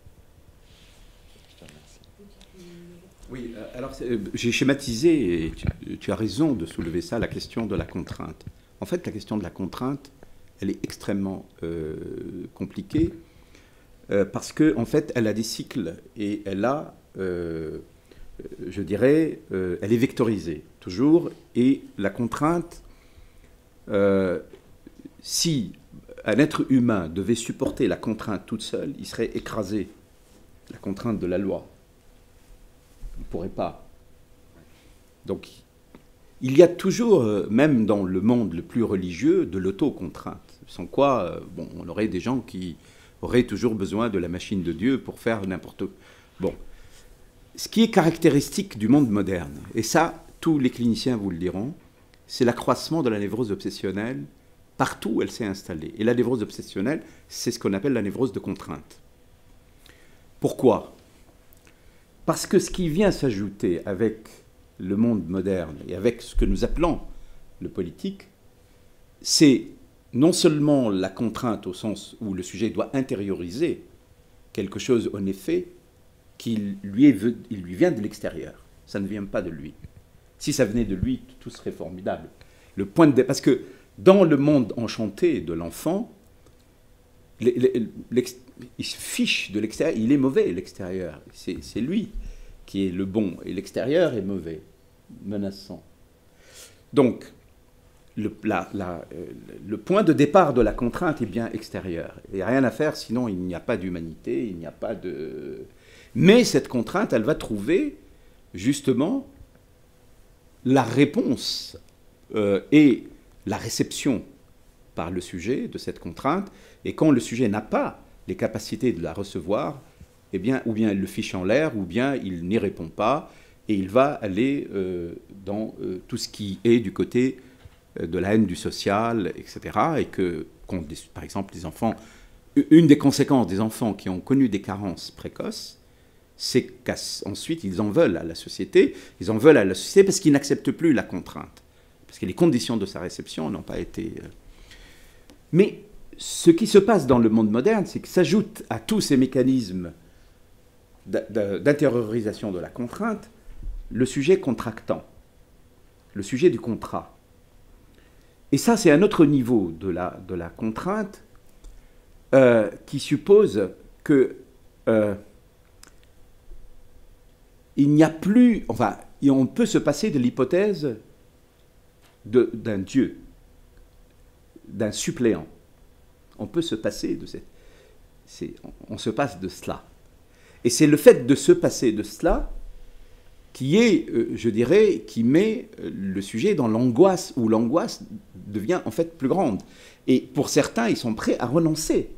Oui, alors j'ai schématisé, et tu, tu as raison de soulever ça, la question de la contrainte. En fait, la question de la contrainte, elle est extrêmement euh, compliquée, euh, parce qu'en en fait, elle a des cycles, et elle a, euh, je dirais, euh, elle est vectorisée, toujours, et la contrainte, euh, si un être humain devait supporter la contrainte toute seule, il serait écrasé, la contrainte de la loi. Il ne pourrait pas. Donc, il y a toujours, même dans le monde le plus religieux, de l'auto-contrainte. Sans quoi, bon, on aurait des gens qui auraient toujours besoin de la machine de Dieu pour faire n'importe quoi. Bon. Ce qui est caractéristique du monde moderne, et ça, tous les cliniciens vous le diront, c'est l'accroissement de la névrose obsessionnelle partout où elle s'est installée. Et la névrose obsessionnelle, c'est ce qu'on appelle la névrose de contrainte. Pourquoi ? Parce que ce qui vient s'ajouter avec le monde moderne et avec ce que nous appelons le politique, c'est non seulement la contrainte au sens où le sujet doit intérioriser quelque chose en effet qui lui, est, il lui vient de l'extérieur. Ça ne vient pas de lui. Si ça venait de lui, tout serait formidable. Le point de... Parce que dans le monde enchanté de l'enfant, il se fiche de l'extérieur, il est mauvais, l'extérieur. C'est lui qui est le bon, et l'extérieur est mauvais, menaçant. Donc, le, la, la, le point de départ de la contrainte est bien extérieur. Il n'y a rien à faire, sinon il n'y a pas d'humanité, il n'y a pas de... Mais cette contrainte, elle va trouver, justement, la réponse euh, et la réception par le sujet de cette contrainte. Et quand le sujet n'a pas les capacités de la recevoir, eh bien, ou bien il le fiche en l'air, ou bien il n'y répond pas, et il va aller euh, dans euh, tout ce qui est du côté euh, de la haine du social, et cetera. Et que, quand des, par exemple, les enfants... Une des conséquences des enfants qui ont connu des carences précoces, c'est qu'ensuite ils en veulent à la société, ils en veulent à la société parce qu'ils n'acceptent plus la contrainte, parce que les conditions de sa réception n'ont pas été... Mais ce qui se passe dans le monde moderne, c'est que s'ajoute à tous ces mécanismes d'intériorisation de la contrainte, le sujet contractant, le sujet du contrat. Et ça, c'est un autre niveau de la, de la contrainte euh, qui suppose que... Euh, il n'y a plus, enfin, on peut se passer de l'hypothèse d'un de, Dieu, d'un suppléant. On peut se passer de cette... On, on se passe de cela. Et c'est le fait de se passer de cela qui est, euh, je dirais, qui met le sujet dans l'angoisse, où l'angoisse devient en fait plus grande. Et pour certains, ils sont prêts à renoncer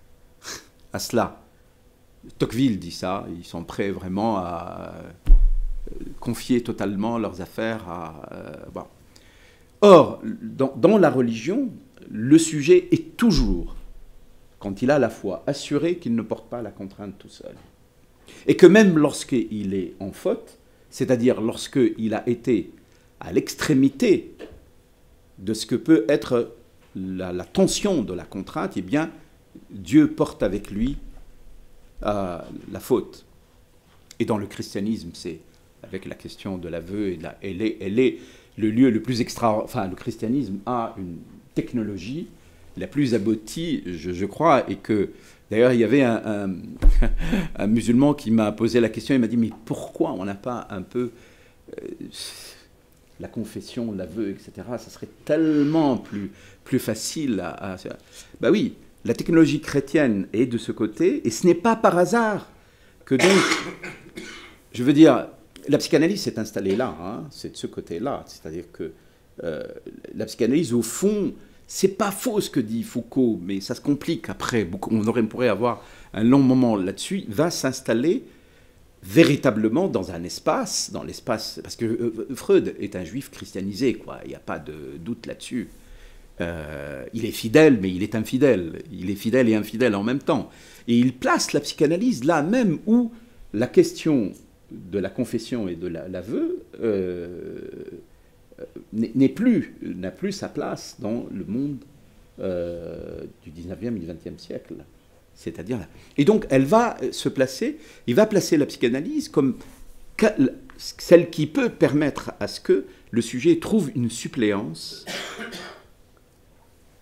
à cela. Tocqueville dit ça, ils sont prêts vraiment à confier totalement leurs affaires à... Euh, bon. Or, dans, dans la religion, le sujet est toujours, quand il a la foi, assuré qu'il ne porte pas la contrainte tout seul. Et que même lorsqu'il est en faute, c'est-à-dire lorsqu'il a été à l'extrémité de ce que peut être la, la tension de la contrainte, eh bien, Dieu porte avec lui Euh, la faute. Et dans le christianisme, c'est avec la question de l'aveu, et de la, elle, est, elle est le lieu le plus extra... Enfin, le christianisme a une technologie la plus aboutie, je, je crois, et que... D'ailleurs, il y avait un, un, un musulman qui m'a posé la question, il m'a dit, mais pourquoi on n'a pas un peu... Euh, la confession, l'aveu, et cetera, ça serait tellement plus, plus facile à... à... Ben oui, la technologie chrétienne est de ce côté, et ce n'est pas par hasard que donc, je veux dire, la psychanalyse s'est installée là, hein, c'est de ce côté-là, c'est-à-dire que euh, la psychanalyse, au fond, c'est pas faux ce que dit Foucault, mais ça se complique après, beaucoup, on, aurait, on pourrait avoir un long moment là-dessus, va s'installer véritablement dans un espace, dans l'espace, parce que euh, Freud est un juif christianisé, quoi, il n'y a pas de doute là-dessus. Euh, il est fidèle, mais il est infidèle. Il est fidèle et infidèle en même temps. Et il place la psychanalyse là même où la question de la confession et de l'aveu euh, n'est plus, n'a plus sa place dans le monde euh, du dix-neuvième et du vingtième siècle. C'est-à-dire, et donc elle va se placer, il va placer la psychanalyse comme celle qui peut permettre à ce que le sujet trouve une suppléance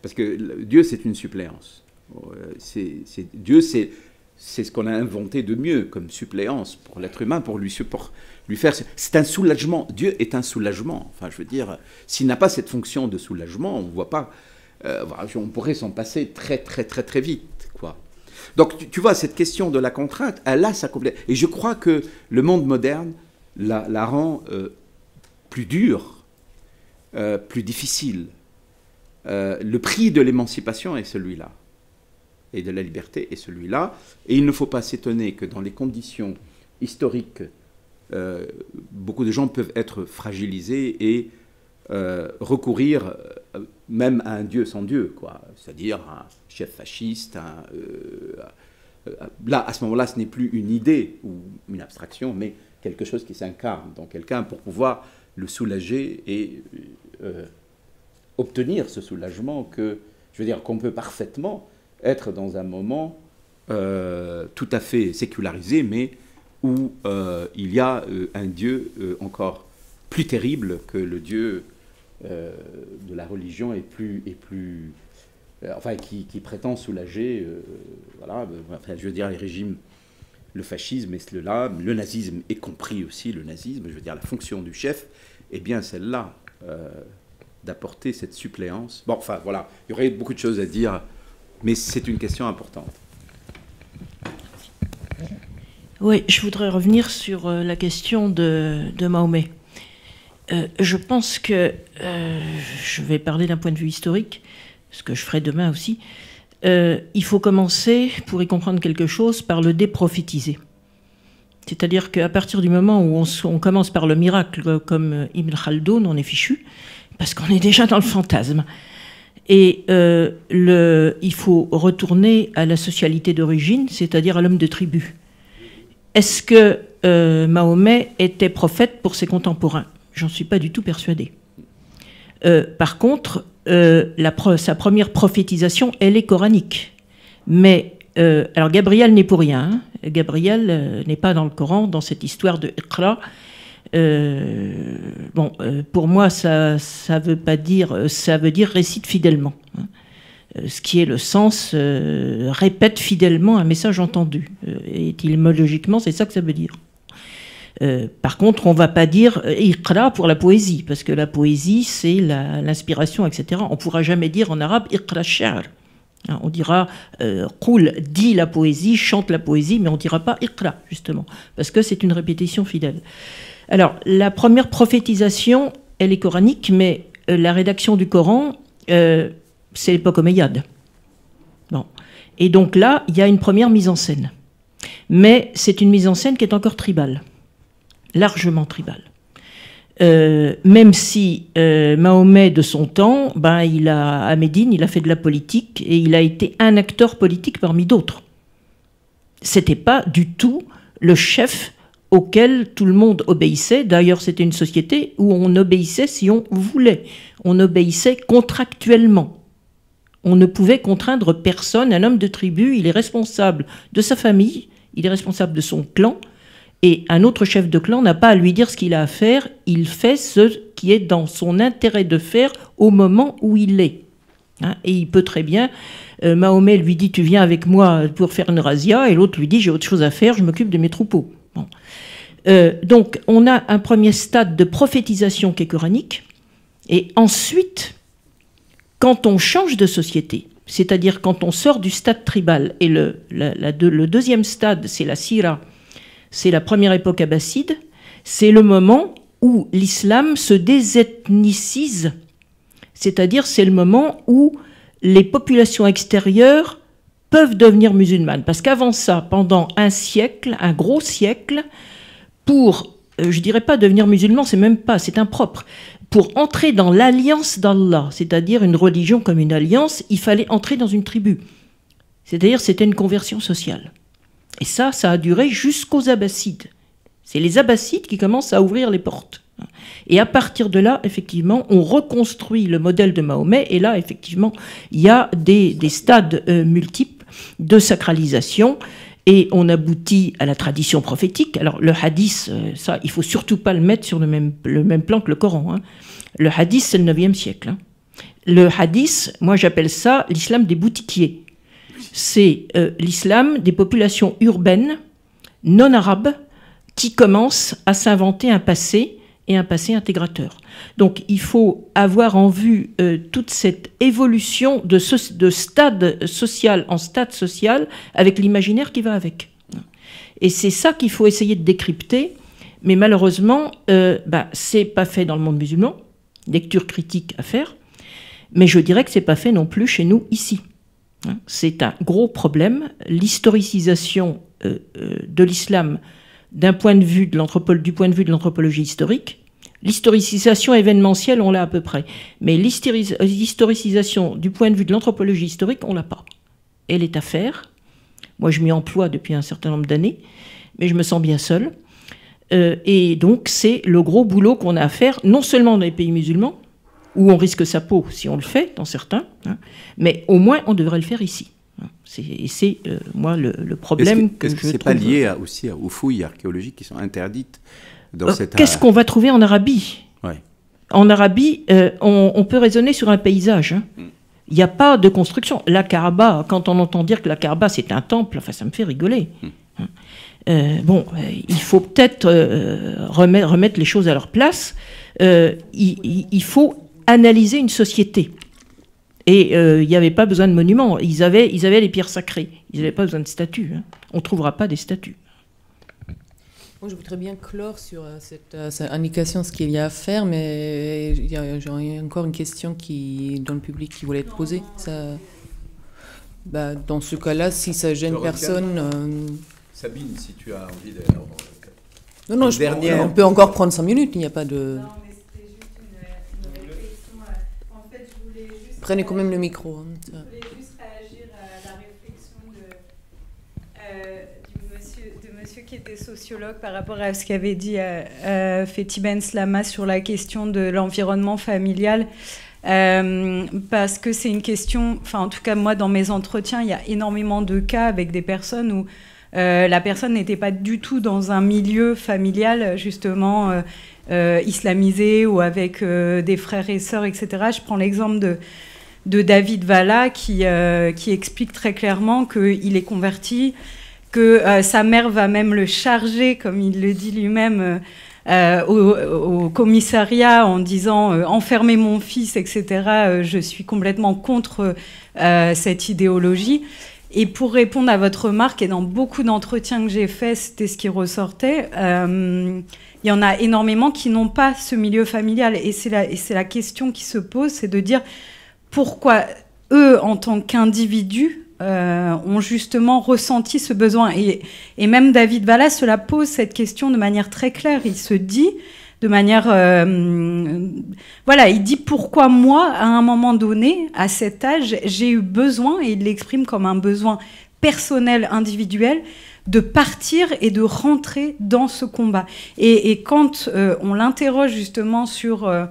Parce que Dieu, c'est une suppléance. C'est, c'est, Dieu, c'est, c'est ce qu'on a inventé de mieux comme suppléance pour l'être humain, pour lui, pour lui faire... C'est un soulagement. Dieu est un soulagement. Enfin, je veux dire, s'il n'a pas cette fonction de soulagement, on ne voit pas... Euh, on pourrait s'en passer très, très, très, très vite, quoi. Donc, tu, tu vois, cette question de la contrainte, elle a sa complète... Et je crois que le monde moderne la, la rend euh, plus dure, euh, plus difficile. Euh, le prix de l'émancipation est celui-là, et de la liberté est celui-là. Et il ne faut pas s'étonner que dans les conditions historiques, euh, beaucoup de gens peuvent être fragilisés et euh, recourir euh, même à un Dieu sans Dieu, quoi. C'est-à-dire un chef fasciste. Un, euh, euh, là, à ce moment-là, ce n'est plus une idée ou une abstraction, mais quelque chose qui s'incarne dans quelqu'un pour pouvoir le soulager et euh, obtenir ce soulagement que, je veux dire, qu'on peut parfaitement être dans un moment euh, tout à fait sécularisé, mais où euh, il y a euh, un Dieu euh, encore plus terrible que le Dieu euh, de la religion et plus, et plus euh, enfin, qui, qui prétend soulager, euh, voilà, enfin, je veux dire, les régimes, le fascisme et cela, le nazisme, y compris aussi le nazisme, je veux dire, la fonction du chef, est bien celle-là, euh, d'apporter cette suppléance. Bon, enfin, voilà, il y aurait beaucoup de choses à dire, mais c'est une question importante. Oui, je voudrais revenir sur euh, la question de, de Mahomet. Euh, je pense que, euh, je vais parler d'un point de vue historique, ce que je ferai demain aussi, euh, il faut commencer, pour y comprendre quelque chose, par le déprophétiser. C'est-à-dire qu'à partir du moment où on, on commence par le miracle, comme Ibn Khaldoun, on est fichu, parce qu'on est déjà dans le fantasme. Et euh, le, il faut retourner à la socialité d'origine, c'est-à-dire à l'homme de tribu. Est-ce que euh, Mahomet était prophète pour ses contemporains? J'en suis pas du tout persuadée. Euh, par contre, euh, la pro sa première prophétisation, elle est coranique. Mais, euh, alors Gabriel n'est pour rien. Hein. Gabriel euh, n'est pas dans le Coran, dans cette histoire de Iqra. Euh, bon, euh, pour moi, ça, ça veut pas dire, ça veut dire récite fidèlement. Hein. Ce qui est le sens, euh, répète fidèlement un message entendu. Euh, étymologiquement, c'est ça que ça veut dire. Euh, par contre, on ne va pas dire euh, Iqra pour la poésie, parce que la poésie, c'est l'inspiration, et cetera. On ne pourra jamais dire en arabe Iqra ash-sha'r. Hein, on dira euh, Qul dit la poésie, chante la poésie, mais on ne dira pas Iqra, justement, parce que c'est une répétition fidèle. Alors, la première prophétisation, elle est coranique, mais euh, la rédaction du Coran, euh, c'est l'époque omeyyade. Bon. Et donc là, il y a une première mise en scène. Mais c'est une mise en scène qui est encore tribale, largement tribale. Euh, même si euh, Mahomet, de son temps, ben, il a, à Médine, il a fait de la politique et il a été un acteur politique parmi d'autres. C'était pas du tout le chef auquel tout le monde obéissait. D'ailleurs, c'était une société où on obéissait si on voulait. On obéissait contractuellement. On ne pouvait contraindre personne. Un homme de tribu, il est responsable de sa famille, il est responsable de son clan, et un autre chef de clan n'a pas à lui dire ce qu'il a à faire, il fait ce qui est dans son intérêt de faire au moment où il est. Hein, et il peut très bien, euh, Mahomet lui dit « tu viens avec moi pour faire une razzia », et l'autre lui dit « j'ai autre chose à faire, je m'occupe de mes troupeaux ». Bon. Euh, donc on a un premier stade de prophétisation qui est coranique, et ensuite, quand on change de société, c'est-à-dire quand on sort du stade tribal, et le, la, la, le deuxième stade, c'est la Sira, c'est la première époque abbasside, c'est le moment où l'islam se désethnicise, c'est-à-dire c'est le moment où les populations extérieures peuvent devenir musulmanes. Parce qu'avant ça, pendant un siècle, un gros siècle, pour, euh, je dirais pas devenir musulman, c'est même pas, c'est impropre. Pour entrer dans l'alliance d'Allah, c'est-à-dire une religion comme une alliance, il fallait entrer dans une tribu. C'est-à-dire c'était une conversion sociale. Et ça, ça a duré jusqu'aux Abbassides. C'est les Abbassides qui commencent à ouvrir les portes. Et à partir de là, effectivement, on reconstruit le modèle de Mahomet. Et là, effectivement, il y a des, des stades euh, multiples de sacralisation. Et on aboutit à la tradition prophétique. Alors, le hadith, euh, ça, il ne faut surtout pas le mettre sur le même, le même plan que le Coran. Hein. Le hadith, c'est le neuvième siècle. Hein. Le hadith, moi j'appelle ça l'islam des boutiquiers. C'est euh, l'islam des populations urbaines, non arabes, qui commencent à s'inventer un passé et un passé intégrateur. Donc il faut avoir en vue euh, toute cette évolution de, so de stade social en stade social avec l'imaginaire qui va avec. Et c'est ça qu'il faut essayer de décrypter, mais malheureusement, euh, bah, c'est pas fait dans le monde musulman, lecture critique à faire, mais je dirais que c'est pas fait non plus chez nous ici. C'est un gros problème, l'historicisation euh, euh, de l'islam d'un point de vue de l'anthropologie, du point de vue de l'anthropologie historique. L'historicisation événementielle, on l'a à peu près. Mais l'historicisation du point de vue de l'anthropologie historique, on l'a pas. Elle est à faire. Moi, je m'y emploie depuis un certain nombre d'années, mais je me sens bien seule. Euh, et donc, c'est le gros boulot qu'on a à faire, non seulement dans les pays musulmans, où on risque sa peau si on le fait, dans certains, hein, mais au moins, on devrait le faire ici. Et c'est, euh, moi, le, le problème que, que, que je c'est trouve... pas lié à, aussi aux fouilles archéologiques qui sont interdites dans euh, cette... Qu'est-ce qu'on va trouver en Arabie? Ouais. En Arabie, euh, on, on peut raisonner sur un paysage. Hein. Mm. Il n'y a pas de construction. La Kaaba, quand on entend dire que la Kaaba, c'est un temple, enfin, ça me fait rigoler. Mm. Euh, bon, euh, il faut peut-être euh, remettre, remettre les choses à leur place. Euh, il, il faut analyser une société. Et il euh, n'y avait pas besoin de monuments. Ils avaient, ils avaient les pierres sacrées. Ils n'avaient pas besoin de statues. Hein. On ne trouvera pas des statues. Moi, je voudrais bien clore sur cette, euh, cette indication, ce qu'il y a à faire, mais il y a, y a encore une question qui, dans le public qui voulait être posée. Ça, bah, dans ce cas-là, si ça gêne personne... Euh... Sabine, si tu as envie de... Non, non, je, dernière... on peut encore prendre cinq minutes, il n'y a pas de... Non, mais c'était juste une, une réflexion. En fait, je voulais juste... Prenez quand même le micro. Hein, je voulais juste réagir à la réflexion de, euh, du monsieur, de monsieur qui était sociologue par rapport à ce qu'avait dit euh, euh, Fethi Benslama sur la question de l'environnement familial. Euh, parce que c'est une question... Enfin, en tout cas, moi, dans mes entretiens, il y a énormément de cas avec des personnes où Euh, la personne n'était pas du tout dans un milieu familial, justement, euh, euh, islamisé ou avec euh, des frères et sœurs, et cetera. Je prends l'exemple de, de David Valla qui, euh, qui explique très clairement qu'il est converti, que euh, sa mère va même le charger, comme il le dit lui-même, euh, au, au commissariat en disant euh, « enfermez mon fils », et cetera. Euh, je suis complètement contre euh, cette idéologie. Et pour répondre à votre remarque, et dans beaucoup d'entretiens que j'ai faits, c'était ce qui ressortait, euh, il y en a énormément qui n'ont pas ce milieu familial. Et c'est la, et c'est la question qui se pose, c'est de dire pourquoi eux, en tant qu'individus, euh, ont justement ressenti ce besoin. Et, et même David Valla se la pose, cette question, de manière très claire. Il se dit... de manière... Euh, voilà, il dit pourquoi moi, à un moment donné, à cet âge, j'ai eu besoin, et il l'exprime comme un besoin personnel, individuel, de partir et de rentrer dans ce combat. Et, et quand euh, on l'interroge justement sur... Euh,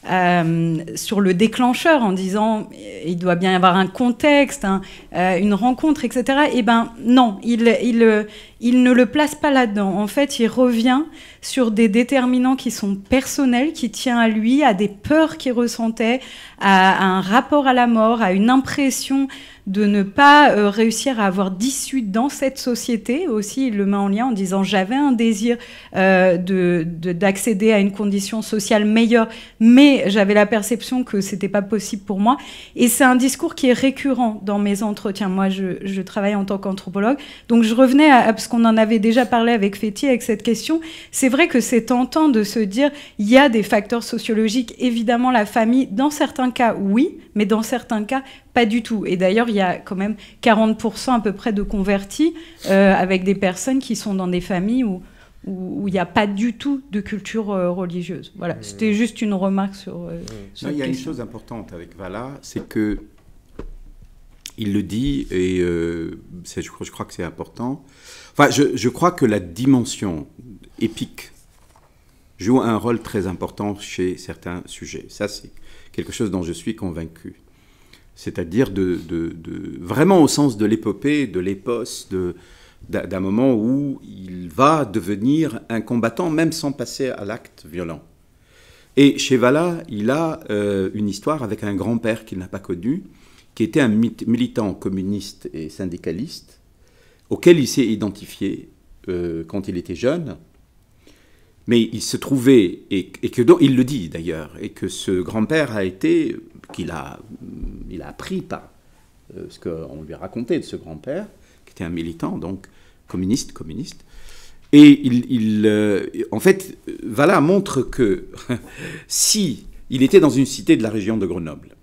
Euh, sur le déclencheur en disant il doit bien y avoir un contexte, un, euh, une rencontre, et cetera. Eh ben non, il, il, il ne le place pas là-dedans. En fait, il revient sur des déterminants qui sont personnels, qui tiennent à lui, à des peurs qu'il ressentait, à, à un rapport à la mort, à une impression de ne pas euh, réussir à avoir d'issue dans cette société. Aussi, il le met en lien en disant j'avais un désir euh, de, de, d'accéder à une condition sociale meilleure, mais j'avais la perception que c'était pas possible pour moi. Et c'est un discours qui est récurrent dans mes entretiens. Moi, je, je travaille en tant qu'anthropologue, donc je revenais à, à parce qu'on en avait déjà parlé avec Fethi avec cette question. C'est vrai que c'est tentant de se dire il y a des facteurs sociologiques, évidemment la famille, dans certains cas oui, mais dans certains cas pas du tout. Et d'ailleurs, il y a quand même quarante pour cent à peu près de convertis euh, avec des personnes qui sont dans des familles où où il n'y a pas du tout de culture euh, religieuse. Voilà, mmh. C'était juste une remarque sur... Euh, mmh. sur non, il y a une chose importante avec Valla, c'est que il le dit, et euh, je, crois, je crois que c'est important. Enfin, je, je crois que la dimension épique joue un rôle très important chez certains sujets. Ça, c'est quelque chose dont je suis convaincu. C'est-à-dire de, de, de, vraiment au sens de l'épopée, de l'épos, de, d'un moment où il va devenir un combattant, même sans passer à l'acte violent. Et Chevala, il a euh, une histoire avec un grand-père qu'il n'a pas connu, qui était un militant communiste et syndicaliste, auquel il s'est identifié euh, quand il était jeune. Mais il se trouvait, et, et que donc, il le dit d'ailleurs, et que ce grand-père a été, qu'il a, il a appris par euh, ce qu'on lui a raconté de ce grand-père, qui était un militant, donc communiste, communiste. Et il, il euh, en fait, Vala montre que si il était dans une cité de la région de Grenoble,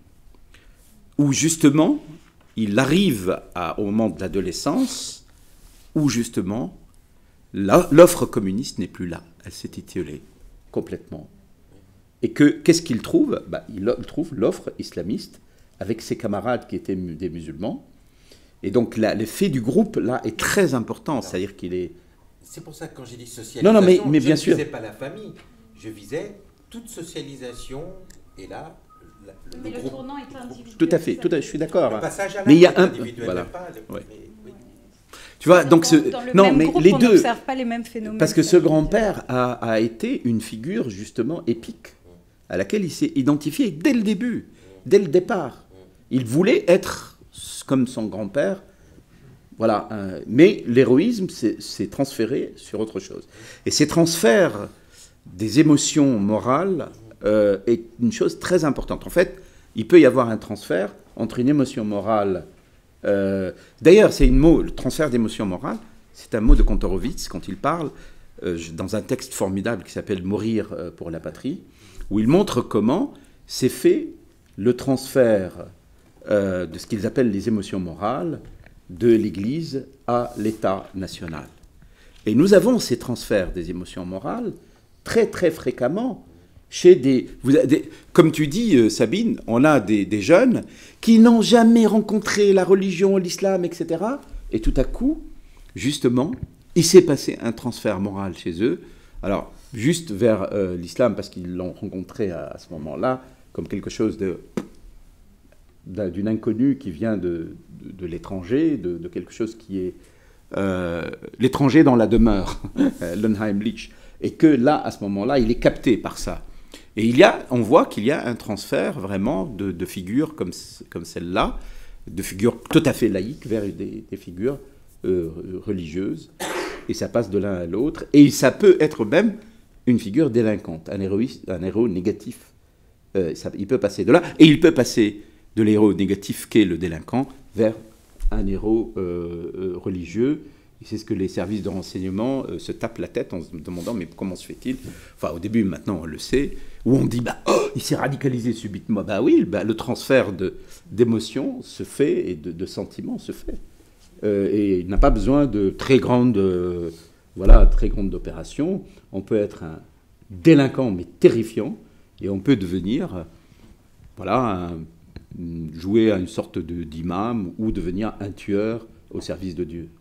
où justement, il arrive à, au moment de l'adolescence, où justement, l'offre communiste n'est plus là. Elle s'est étiolée complètement. Et que qu'est-ce qu'il trouve? Bah, il trouve l'offre islamiste avec ses camarades qui étaient des musulmans. Et donc l'effet du groupe, là, est très important. C'est-à-dire qu'il est... C'est pour ça que quand j'ai dit socialisation, non, non, mais, mais bien je sûr. ne visais pas la famille, je visais toute socialisation, et là... La, le mais groupe, le tournant est individuel. Tout à fait, tout à, je suis d'accord. Le passage à mais il y a un... Voilà. Pas, ouais. mais, oui. Tu vois, donc ce, dans le non, même mais groupe, les on deux, n'observe pas les mêmes phénomènes. Parce que ce grand-père a, a été une figure justement épique, à laquelle il s'est identifié dès le début, dès le départ. Il voulait être comme son grand-père, voilà. Euh, mais l'héroïsme s'est transféré sur autre chose. Et ces transferts des émotions morales euh, est une chose très importante. En fait, il peut y avoir un transfert entre une émotion morale. Euh, D'ailleurs, c'est une mot, le transfert d'émotion morale, c'est un mot de Kantorowicz quand il parle euh, dans un texte formidable qui s'appelle Mourir pour la patrie, où il montre comment s'est fait le transfert euh, de ce qu'ils appellent les émotions morales de l'Église à l'État national. Et nous avons ces transferts des émotions morales très très fréquemment chez des, vous avez des, comme tu dis, euh, Sabine, on a des, des jeunes qui n'ont jamais rencontré la religion, l'islam, et cetera. Et tout à coup, justement, il s'est passé un transfert moral chez eux. Alors, juste vers euh, l'islam, parce qu'ils l'ont rencontré à, à ce moment-là, comme quelque chose de, d'une inconnue qui vient de, de, de l'étranger, de, de quelque chose qui est euh, l'étranger dans la demeure, l'unheimlich. Et que là, à ce moment-là, il est capté par ça. Et il y a, on voit qu'il y a un transfert vraiment de, de figures comme, comme celle-là, de figures tout à fait laïques vers des, des figures euh, religieuses. Et ça passe de l'un à l'autre. Et ça peut être même une figure délinquante, un, héroïste, un héros négatif. Euh, ça, il peut passer de là. Et il peut passer de l'héros négatif qu'est le délinquant vers un héros euh, euh, religieux. Et c'est ce que les services de renseignement euh, se tapent la tête en se demandant mais comment se fait-il? Enfin, au début, maintenant, on le sait, où on dit bah, oh, il s'est radicalisé subitement. Bah oui, bah, le transfert d'émotions se fait et de, de sentiments se fait. Euh, et il n'a pas besoin de très grandes, euh, voilà, très grandes opérations. On peut être un délinquant mais terrifiant et on peut devenir, euh, voilà, un, jouer à une sorte de, d'imam ou devenir un tueur au service de Dieu.